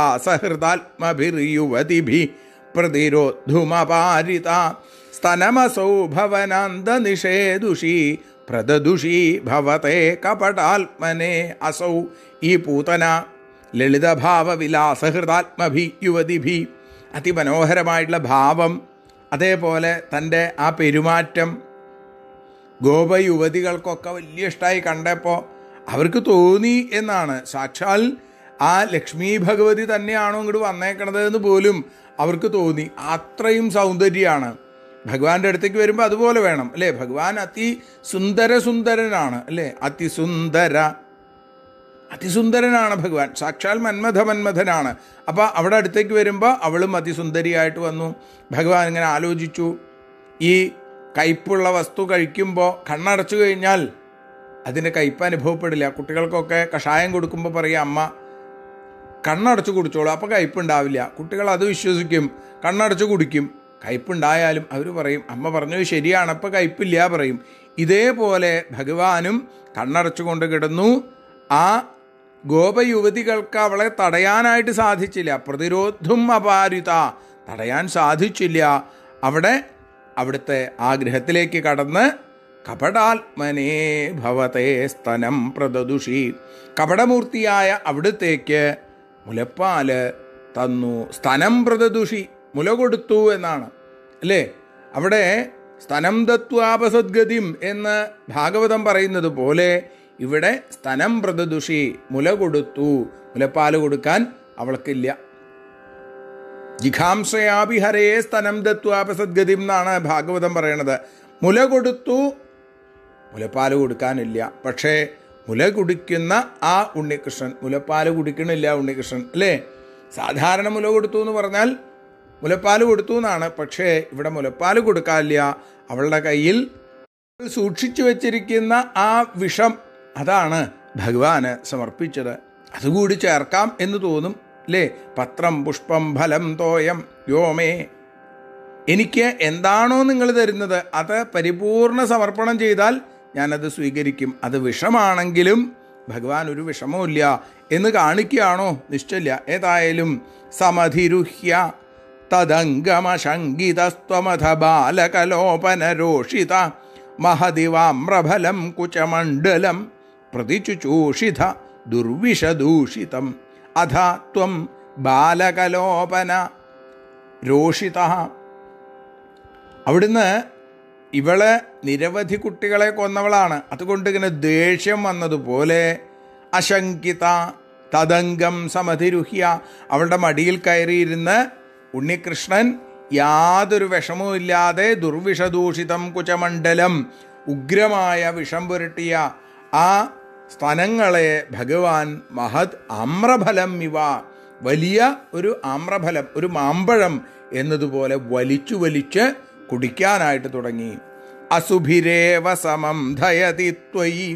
വിലാസഹൃതാത്മഭിർയുവതിഭി പ്രതിരോധുമപാരിത സ്തനമസൗ ഭവനാന്ത നിഷേദുഷി പ്രദദുഷി ഭവത്തെ കപടാത്മനെ അസൗ. ഈ പൂതന ലളിതഭാവ വിലാസഹൃതാത്മഭി യുവതിഭി, അതിമനോഹരമായിട്ടുള്ള ഭാവം, അതേപോലെ തൻ്റെ ആ പെരുമാറ്റം ഗോപയുവതികൾക്കൊക്കെ വലിയ ഇഷ്ടമായി. കണ്ടപ്പോൾ അവർക്ക് തോന്നി എന്നാണ്, സാക്ഷാൽ ആ ലക്ഷ്മി ഭഗവതി തന്നെയാണോ ഇങ്ങോട്ട് വന്നേക്കണത് എന്ന് പോലും അവർക്ക് തോന്നി. അത്രയും സൗന്ദര്യമാണ്. ഭഗവാന്റെ അടുത്തേക്ക് വരുമ്പോൾ അതുപോലെ വേണം അല്ലേ? ഭഗവാൻ അതിസുന്ദര സുന്ദരനാണ് അല്ലേ? അതിസുന്ദര അതിസുന്ദരനാണ് ഭഗവാൻ, സാക്ഷാൽ മന്മഥ മന്മഥനാണ്. അപ്പോൾ അവിടെ അടുത്തേക്ക് വരുമ്പോൾ അവളും അതിസുന്ദരിയായിട്ട് വന്നു. ഭഗവാൻ ഇങ്ങനെ ആലോചിച്ചു, ഈ കയ്പുള്ള വസ്തു കഴിക്കുമ്പോൾ കണ്ണടച്ചു കഴിഞ്ഞാൽ അതിൻ്റെ കയ്പ് അനുഭവപ്പെടില്ല. കുട്ടികൾക്കൊക്കെ കഷായം കൊടുക്കുമ്പോൾ പറയും അമ്മ കണ്ണടച്ച് കുടിച്ചോളൂ, അപ്പോൾ കയ്പുണ്ടാവില്ല. കുട്ടികൾ അത് വിശ്വസിക്കും, കണ്ണടച്ച് കുടിക്കും. കയ്പുണ്ടായാലും അവർ പറയും അമ്മ പറഞ്ഞത് ശരിയാണ്, അപ്പോൾ കയ്പില്ല പറയും. ഇതേപോലെ ഭഗവാനും കണ്ണടച്ചു കൊണ്ട് കിടന്നു. ആ ഗോപയുവതികൾക്ക് അവളെ തടയാനായിട്ട് സാധിച്ചില്ല. പ്രതിരോധം അപാരിത, തടയാൻ സാധിച്ചില്ല. അവിടെ അവിടുത്തെ ആ ഗൃഹത്തിലേക്ക് കടന്ന് കപടാത്മനേ ഭവതേ സ്തനം പ്രദദുഷി, കപടമൂർത്തിയായ അവിടുത്തേക്ക് മുലപ്പാല് തന്നു. സ്തനം പ്രദദുഷി, മുല കൊടുത്തു എന്നാണ് അല്ലേ? അവിടെ സ്തനം ദത്വാപസദ്ഗതിം എന്ന് ഭാഗവതം പറയുന്നത് പോലെ ഇവിടെ സ്തനം പ്രദദുഷി, മുല കൊടുത്തു. മുലപ്പാല് കൊടുക്കാൻ അവൾക്കില്ല. ജിഘാംസയാപി ഹരേ സ്തനം ദത്വാപസദ്ഗതിം എന്നാണ് ഭാഗവതം പറയണത്. മുല കൊടുത്തു, മുലപ്പാല് കൊടുക്കാനില്ല. പക്ഷേ മുല കുടിക്കുന്ന ആ ഉണ്ണികൃഷ്ണൻ മുലപ്പാല് കുടിക്കണില്ല ഉണ്ണികൃഷ്ണൻ അല്ലേ? സാധാരണ മുല കൊടുത്തു എന്ന് പറഞ്ഞാൽ മുലപ്പാല് കൊടുത്തു എന്നാണ്. പക്ഷേ ഇവിടെ മുലപ്പാല് കൊടുക്കാനില്ല. അവളുടെ കയ്യിൽ സൂക്ഷിച്ചു വച്ചിരിക്കുന്ന ആ വിഷം, അതാണ് ഭഗവാന് സമർപ്പിച്ചത്. അതുകൂടി ചേർക്കാം എന്ന് തോന്നും അല്ലേ? പത്രം പുഷ്പം ഫലം തോയം യോമേ, എനിക്ക് എന്താണോ നിങ്ങൾ തരുന്നത് അത് പരിപൂർണ സമർപ്പണം ചെയ്താൽ ഞാനത് സ്വീകരിക്കും. അത് വിഷമാണെങ്കിലും ഭഗവാൻ ഒരു വിഷമവുമില്ല എന്ന് കാണിക്കുകയാണോ? നിശ്ചയില്ല. ഏതായാലും സമധിരുഹ്യ തദംഗമശങ്കിതസ്ത്വമഥ ബാലകലോപനരോഷിത മഹദിവാമ്രഫലം കുചമണ്ഡലം പ്രതിചുചൂഷിത ദുർവിഷദൂഷിതം അധ ത്വം ബാലകലോപന രോഷിത. അവിടുന്ന് ഇവള് നിരവധി കുട്ടികളെ കൊന്നവളാണ്. അതുകൊണ്ട് ഇങ്ങനെ ദേഷ്യം വന്നതുപോലെ അശങ്കിത തദംഗം സമധിരുഹ്യ, അവളുടെ മടിയിൽ കയറിയിരുന്ന് ഉണ്ണികൃഷ്ണൻ യാതൊരു വിഷമവും ഇല്ലാതെ ദുർവിഷദൂഷിതം കുചമണ്ഡലം, ഉഗ്രമായ വിഷം പുരട്ടിയ ആ സ്തനങ്ങളെ ഭഗവാൻ മഹത് ആമ്രഫലം ഇവ, വലിയ ഒരു ആമ്രഫലം, ഒരു മാമ്പഴം എന്നതുപോലെ വലിച്ചു വലിച്ച് കുടിക്കാനായിട്ട് തുടങ്ങി. അസുഭിരേവ സമം ധയതി ത്വയി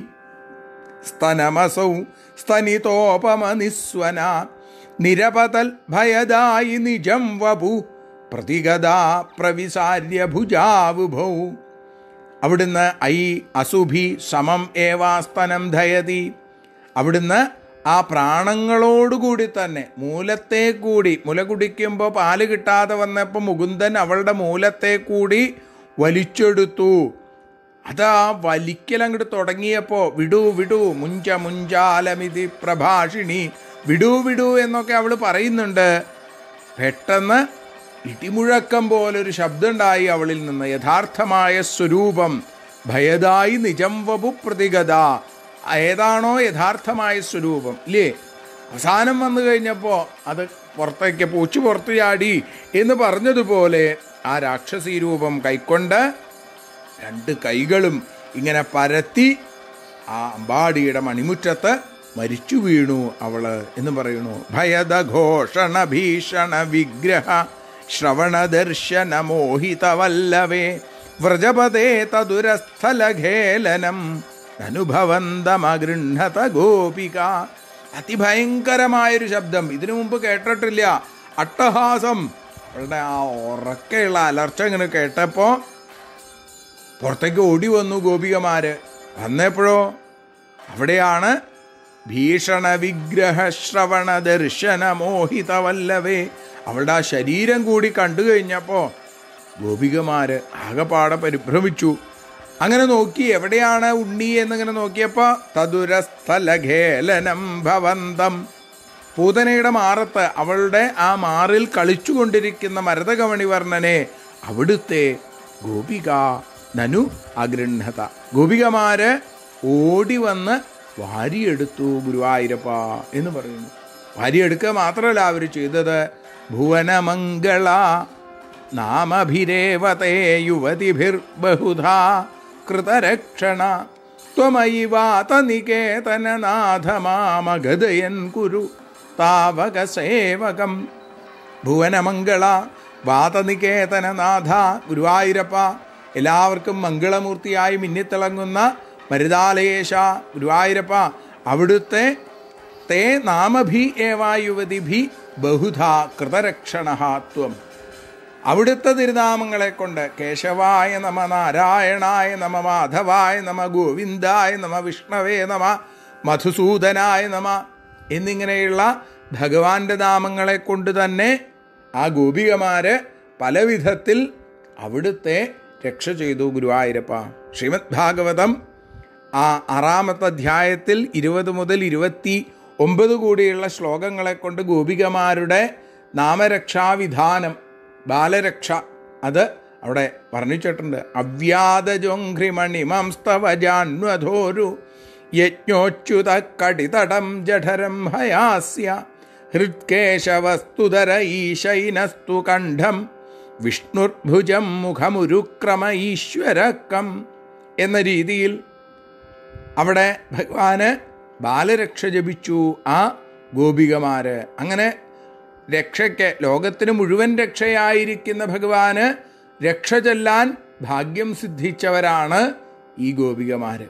സ്തനമസൗ സ്തനിതോപമ നിസ്വന നിരപതൽ ഭയദായി നിജം വപു പ്രതിഗതാ പ്രവിസാര്യ ഭുജാവുഭൗ. അവിടുന്ന് ഐ അസുഭി സമം ഏവാസ്തനം ധയതി, അവിടുന്ന് ആ പ്രാണങ്ങളോടുകൂടി തന്നെ മൂലത്തെ കൂടി, മുല കുടിക്കുമ്പോൾ പാല് കിട്ടാതെ വന്നപ്പോൾ മുകുന്ദൻ അവളുടെ മൂലത്തെ കൂടി വലിച്ചെടുത്തു. അത് ആ വലിക്കലങ്ങോട്ട് തുടങ്ങിയപ്പോൾ വിടൂ വിടൂ മുഞ്ച മുഞ്ചാലമിതി പ്രഭാഷിണി, വിടൂ വിടൂ എന്നൊക്കെ അവൾ പറയുന്നുണ്ട്. പെട്ടെന്ന് ഇടിമുഴക്കം പോലൊരു ശബ്ദമുണ്ടായി അവളിൽ നിന്ന്. യഥാർത്ഥമായ സ്വരൂപം ഭയദായി നിജം വപു പ്രതിഗത, ഏതാണോ യഥാർത്ഥമായ സ്വരൂപം ഇല്ലേ? അവസാനം വന്നു കഴിഞ്ഞപ്പോൾ അത് പുറത്തേക്ക് പൂച്ചു പുറത്തു ചാടി എന്ന് പറഞ്ഞതുപോലെ ആ രാക്ഷസീ രൂപം കൈക്കൊണ്ട് രണ്ട് കൈകളും ഇങ്ങനെ പരത്തി ആ അമ്പാടിയുടെ മണിമുറ്റത്ത് മരിച്ചു വീണു അവള് എന്ന് പറയുന്നു. ഭയദഘോഷണ ഭീഷണ വിഗ്രഹ ശ്രവണദർശന മോഹിതവല്ലവേ വ്രജപദേ തദുരസ്ഥലഖേലനം അനുഭവന്തമഗൃഹത ഗോപിക. അതിഭയങ്കരമായൊരു ശബ്ദം, ഇതിനു മുമ്പ് കേട്ടിട്ടില്ല. അട്ടഹാസം, അവളുടെ ആ ഉറക്കെയുള്ള അലർച്ച ഇങ്ങനെ കേട്ടപ്പോൾ പുറത്തേക്ക് ഓടി വന്നു ഗോപികമാര്. വന്നപ്പോഴോ അവിടെയാണ് ഭീഷണ വിഗ്രഹ ശ്രവണ ദർശന മോഹിതവല്ലവേ, അവളുടെ ആ ശരീരം കൂടി കണ്ടു കഴിഞ്ഞപ്പോൾ ഗോപികമാര് ആകെപ്പാടെ പരിഭ്രമിച്ചു. അങ്ങനെ നോക്കി എവിടെയാണ് ഉണ്ണി എന്നിങ്ങനെ നോക്കിയപ്പോൾ തദുരസ്ഥലഖേലനം ഭവന്തം, പൂതനയുടെ മാറത്ത് അവളുടെ ആ മാറിൽ കളിച്ചുകൊണ്ടിരിക്കുന്ന മരതകമണിവർണ്ണനെ അവിടുത്തെ ഗോപിക നനു അഗൃഹത, ഗോപികമാര് ഓടി വന്ന് വാരിയെടുത്തു ഗുരുവായൂരപ്പ എന്ന് പറയുന്നു. വാരിയെടുക്കുക മാത്രമല്ല അവർ ചെയ്തത്, ഭുവനമംഗള നാമഭിരേവതേ യുവതിഭിർ ബഹുധാ കൃതരക്ഷണ ത്വമയി വാതനികേതനനാഥ മാമഗദയൻ കുരു താവക സേവകം. ഭുവനമംഗള വാതനികേതനനാഥ, ഗുരുവായൂരപ്പ എല്ലാവർക്കും മംഗളമൂർത്തിയായി മിന്നിത്തിളങ്ങുന്ന മരുതാലയേശ ഗുരുവായൂരപ്പ, അവിടുത്തെ തേ നാമഭി ഏവാ യുവതിഭി ബഹുധാ കൃതരക്ഷണഃ ത്വം. അവിടുത്തെ തിരുനാമങ്ങളെ കൊണ്ട് കേശവായ നമ, നാരായണായ നമ, മാധവായ നമ, ഗോവിന്ദായ നമ, വിഷ്ണവേ നമ, മധുസൂദനായ നമ എന്നിങ്ങനെയുള്ള ഭഗവാന്റെ നാമങ്ങളെ കൊണ്ട് തന്നെ ആ ഗോപികമാര് പല വിധത്തിൽ അവിടുത്തെ രക്ഷ ചെയ്തു ഗുരുവായൂരപ്പ. ശ്രീമദ് ഭാഗവതം ആ ആറാമത്തെ അധ്യായത്തിൽ ഇരുപത് മുതൽ ഇരുപത്തി ഒമ്പത് കൂടിയുള്ള ശ്ലോകങ്ങളെ കൊണ്ട് ഗോപികമാരുടെ നാമരക്ഷാവിധാനം, ബാലരക്ഷ, അത് അവിടെ വർണ്ണിച്ചിട്ടുണ്ട്. അവ്യാദജോഘ്രിമണിമംസ്തവജാന്വധോരു യജ്ഞോച്യുത കടിതടം ജഠരം ഹയാസ്യ ഹൃത്കേശവസ്തുതര ഈശൈനസ്തു കണ്ഠം വിഷ്ണുർഭുജം മുഖമുരുക്രമ ഈശ്വരക്കം എന്ന രീതിയിൽ അവിടെ ഭഗവാന് ബാലരക്ഷ ജപിച്ചു ആ ഗോപികമാര്. അങ്ങനെ രക്ഷയ്ക്ക്, ലോകത്തിന് മുഴുവൻ രക്ഷയായിരിക്കുന്ന ഭഗവാന് രക്ഷ ചെല്ലാൻ ഭാഗ്യം സിദ്ധിച്ചവരാണ് ഈ ഗോപികമാര്.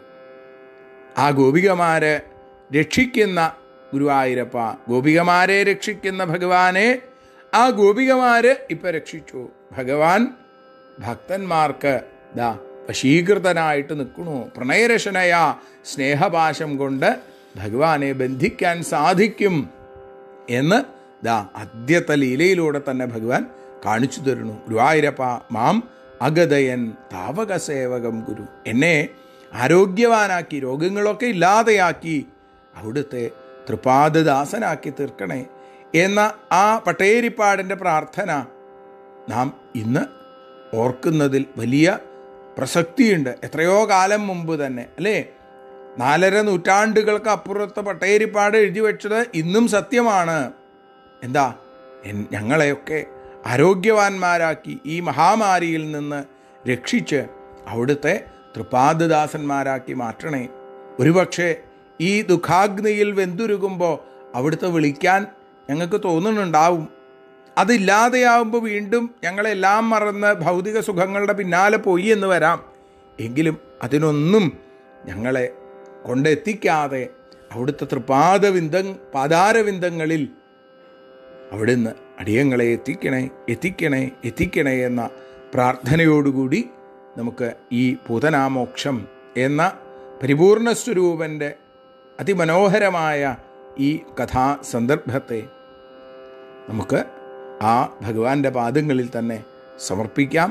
ആ ഗോപികമാര് രക്ഷിക്കുന്ന ഗുരുവായൂരപ്പ, ഗോപികമാരെ രക്ഷിക്കുന്ന ഭഗവാനെ ആ ഗോപികമാര് ഇപ്പം രക്ഷിച്ചു. ഭഗവാൻ ഭക്തന്മാർക്ക് ദാ വശീകൃതനായിട്ട് നിൽക്കണു. പ്രണയരശനയാ സ്നേഹപാശം കൊണ്ട് ഭഗവാനെ ബന്ധിക്കാൻ സാധിക്കും എന്ന് ദാ ആദ്യത്തെ ലീലയിലൂടെ തന്നെ ഭഗവാൻ കാണിച്ചു തരുന്നു. ഗുരുവായൂരപ്പ മാം അഗതയൻ താവക സേവകം ഗുരു, എന്നെ ആരോഗ്യവാനാക്കി, രോഗങ്ങളൊക്കെ ഇല്ലാതെയാക്കി അവിടുത്തെ തൃപാദദാസനാക്കി തീർക്കണേ എന്ന ആ പട്ടേരിപ്പാടിൻ്റെ പ്രാർത്ഥന നാം ഇന്ന് ഓർക്കുന്നതിൽ വലിയ പ്രസക്തിയുണ്ട്. എത്രയോ കാലം മുമ്പ് തന്നെ, അല്ലേ, നാലര നൂറ്റാണ്ടുകൾക്ക് അപ്പുറത്ത് പട്ടേരിപ്പാട് എഴുതി വെച്ചത് ഇന്നും സത്യമാണ്. എന്താ, ഞങ്ങളെയൊക്കെ ആരോഗ്യവാന്മാരാക്കി ഈ മഹാമാരിയിൽ നിന്ന് രക്ഷിച്ച് അവിടുത്തെ തൃപാദദാസന്മാരാക്കി മാറ്റണേ. ഒരുപക്ഷെ ഈ ദുഃഖാഗ്നിയിൽ വെന്തുരുകുമ്പോൾ അവിടുത്തെ വിളിക്കാൻ ഞങ്ങൾക്ക് തോന്നുന്നുണ്ടാവും. അതില്ലാതെയാവുമ്പോൾ വീണ്ടും ഞങ്ങളെല്ലാം മറന്ന് ഭൗതിക സുഖങ്ങളുടെ പിന്നാലെ പോയി എന്ന് വരാം. എങ്കിലും അതിനൊന്നും ഞങ്ങളെ കൊണ്ടെത്തിക്കാതെ അവിടുത്തെ തൃപാദവിന്ദ പാതാരവിന്ദങ്ങളിൽ അവിടുന്ന് അടിയങ്ങളെ എത്തിക്കണേ എത്തിക്കണേ എത്തിക്കണേ എന്ന പ്രാർത്ഥനയോടുകൂടി നമുക്ക് ഈ പൂതനാമോക്ഷം എന്ന പരിപൂർണ സ്വരൂപൻ്റെ അതിമനോഹരമായ ഈ കഥാസന്ദർഭത്തെ നമുക്ക് ആ ഭഗവാന്റെ പാദങ്ങളിൽ തന്നെ സമർപ്പിക്കാം.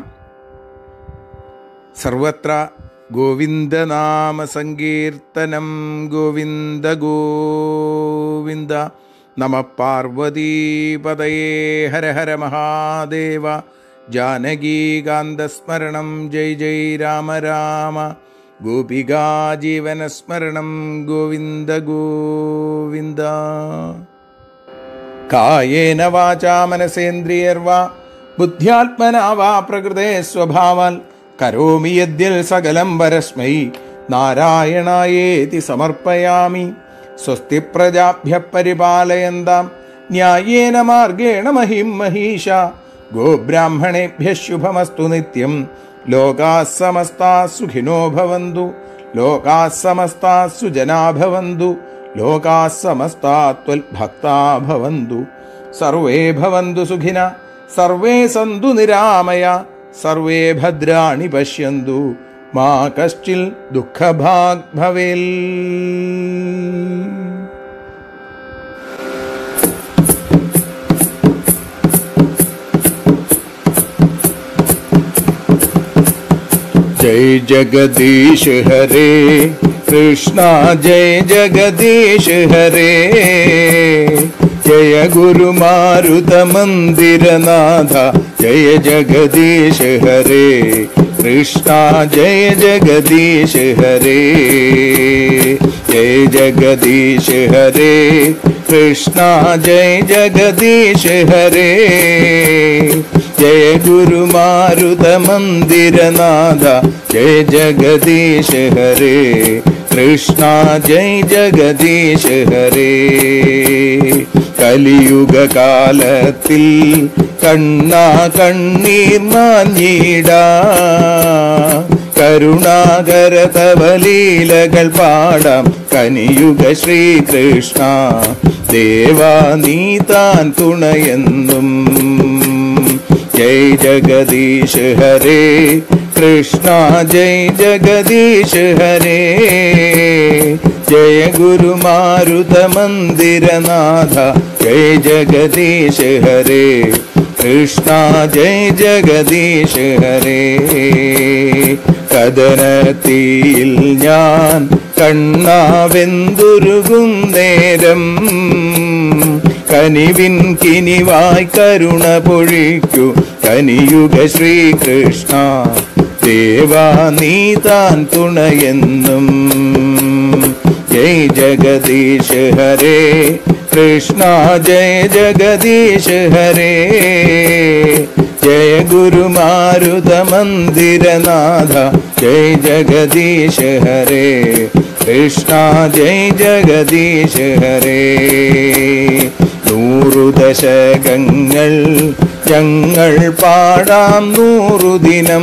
സർവത്ര ഗോവിന്ദനാമ സങ്കീർത്തനം ഗോവിന്ദ ഗോവിന്ദ. നമ പാർവതീപതയേ ഹര ഹര മഹാദേവ. ജാനകീകാന്തസ്മരണം ജയ് ജയ് രാമ രാമ. ഗോപികാ ജീവനസ്മരണം ഗോവിന്ദ ഗോവിന്ദ. കായേന വാചാ മനസേന്ദ്രിയർവാ ബുദ്ധ്യാത്മനാ വാ പ്രകൃതേ സ്വഭാവാൽ കരോമി യദ്യൽ സകലം പരസ്മൈ നാരായണായേതി സമർപ്പയാമി. സ്വസ്തി പ്രജാഭ്യ പരിപാലയന്താം ന്യായേന മാർഗേണ മഹിം മഹീഷ. ഗോബ്രാഹ്മണേഭ്യ ശുഭമസ്തു നിത്യം. ലോകാഃ സമസ്താഃ സുഖിനോ ഭവന്തു. ലോകാഃ സമസ്താഃ സുജനാ ഭവന്തു. ലോകാഃ സമസ്താഃ ത്വൽഭക്താ ഭവന്തു. സർവേ ഭവന്തു സുഖിനഃ. സർവേ സന്തു നിരാമയ. സർവേ ഭദ്രാണി പശ്യന്തു. മാ കശ്ചിൽ ദുഃഖഭാഗ് ഭവേൽ. जय जगदीश हरे कृष्णा. जय जगदीश हरे. जय गुरु मारुत मंदिरनाथ जय जगदीश हरे कृष्णा जय जगदीश हरे जय जगदीश हरे कृष्णा जय जगदीश हरे जय गुरु मारुत मंदिरनाथ जय जगदीश हरे कृष्णा जय जगदीश हरे कलियुग कालത്തിൽ കണ്ണാ കണ്ണീർ മാഞ്ഞിടാ കരുണാകര തവ ലീലകൾ പാടാം കനിയുഗ ശ്രീകൃഷ്ണ ദേവാ നീ താൻ തുണയെന്നും जय जगदीश हरे कृष्णा जय जगदीश हरे जय गुरु मारुत मंदिरनाथ जय जगदीश हरे कृष्णा जय जगदीश हरे കദനത്തിൽ ഞാൻ കണ്ണാവെന്തുരുകും നേരം കനിവിൻ കിനിവായ് കരുണ പൊഴിക്കു കനിയുഗ ശ്രീകൃഷ്ണ ദേവാ നീ താൻ തുണയെന്നും ജയ് ജഗദീശ് ഹരേ കൃഷ്ണ ജയ ജഗദീശ് ഹരേ ജയ ഗുരു മാരുത മന്ദിരനാഥ ജയ ജഗദീശ് ഹരേ കൃഷ്ണ ജയ ജഗദീശ് ഹരേ നൂറു ദശകങ്ങൾ ഞങ്ങൾ പാടാം നൂറു ദിനം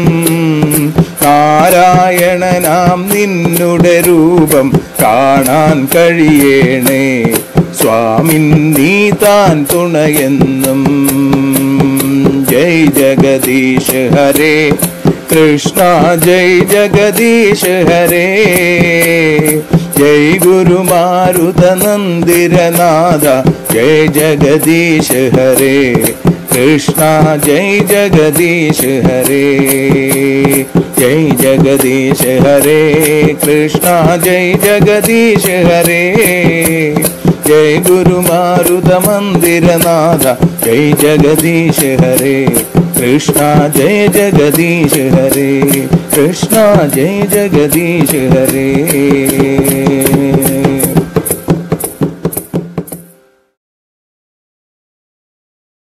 നാരായണനാം നിന്നുടെ രൂപം കാണാൻ കഴിയേണേ സ്വാമിൻ നീ താൻ തുണയെന്നും ജയ് ജഗദീശ് ഹരേ കൃഷ്ണ ജയ് ജഗദീശ് ഹരേ ജയ് ഗുരു മാരുത നന്ദിരനാഥ ജയ് ജഗദീശ് ഹരേ കൃഷ്ണ ജയ് ജഗദീശ് ഹരേ ജയ് ജഗദീശ് ഹരേ കൃഷ്ണ ജയ് ജഗദീശ് ഹരേ ജയ് ഗുരു മാരുത മന്ദിരനാഥ ജയ് ജഗദീശ് ഹരേ കൃഷ്ണ ജയ ജഗദീശ് ഹരേ കൃഷ്ണ ജയ ജഗദീശ് ഹരേ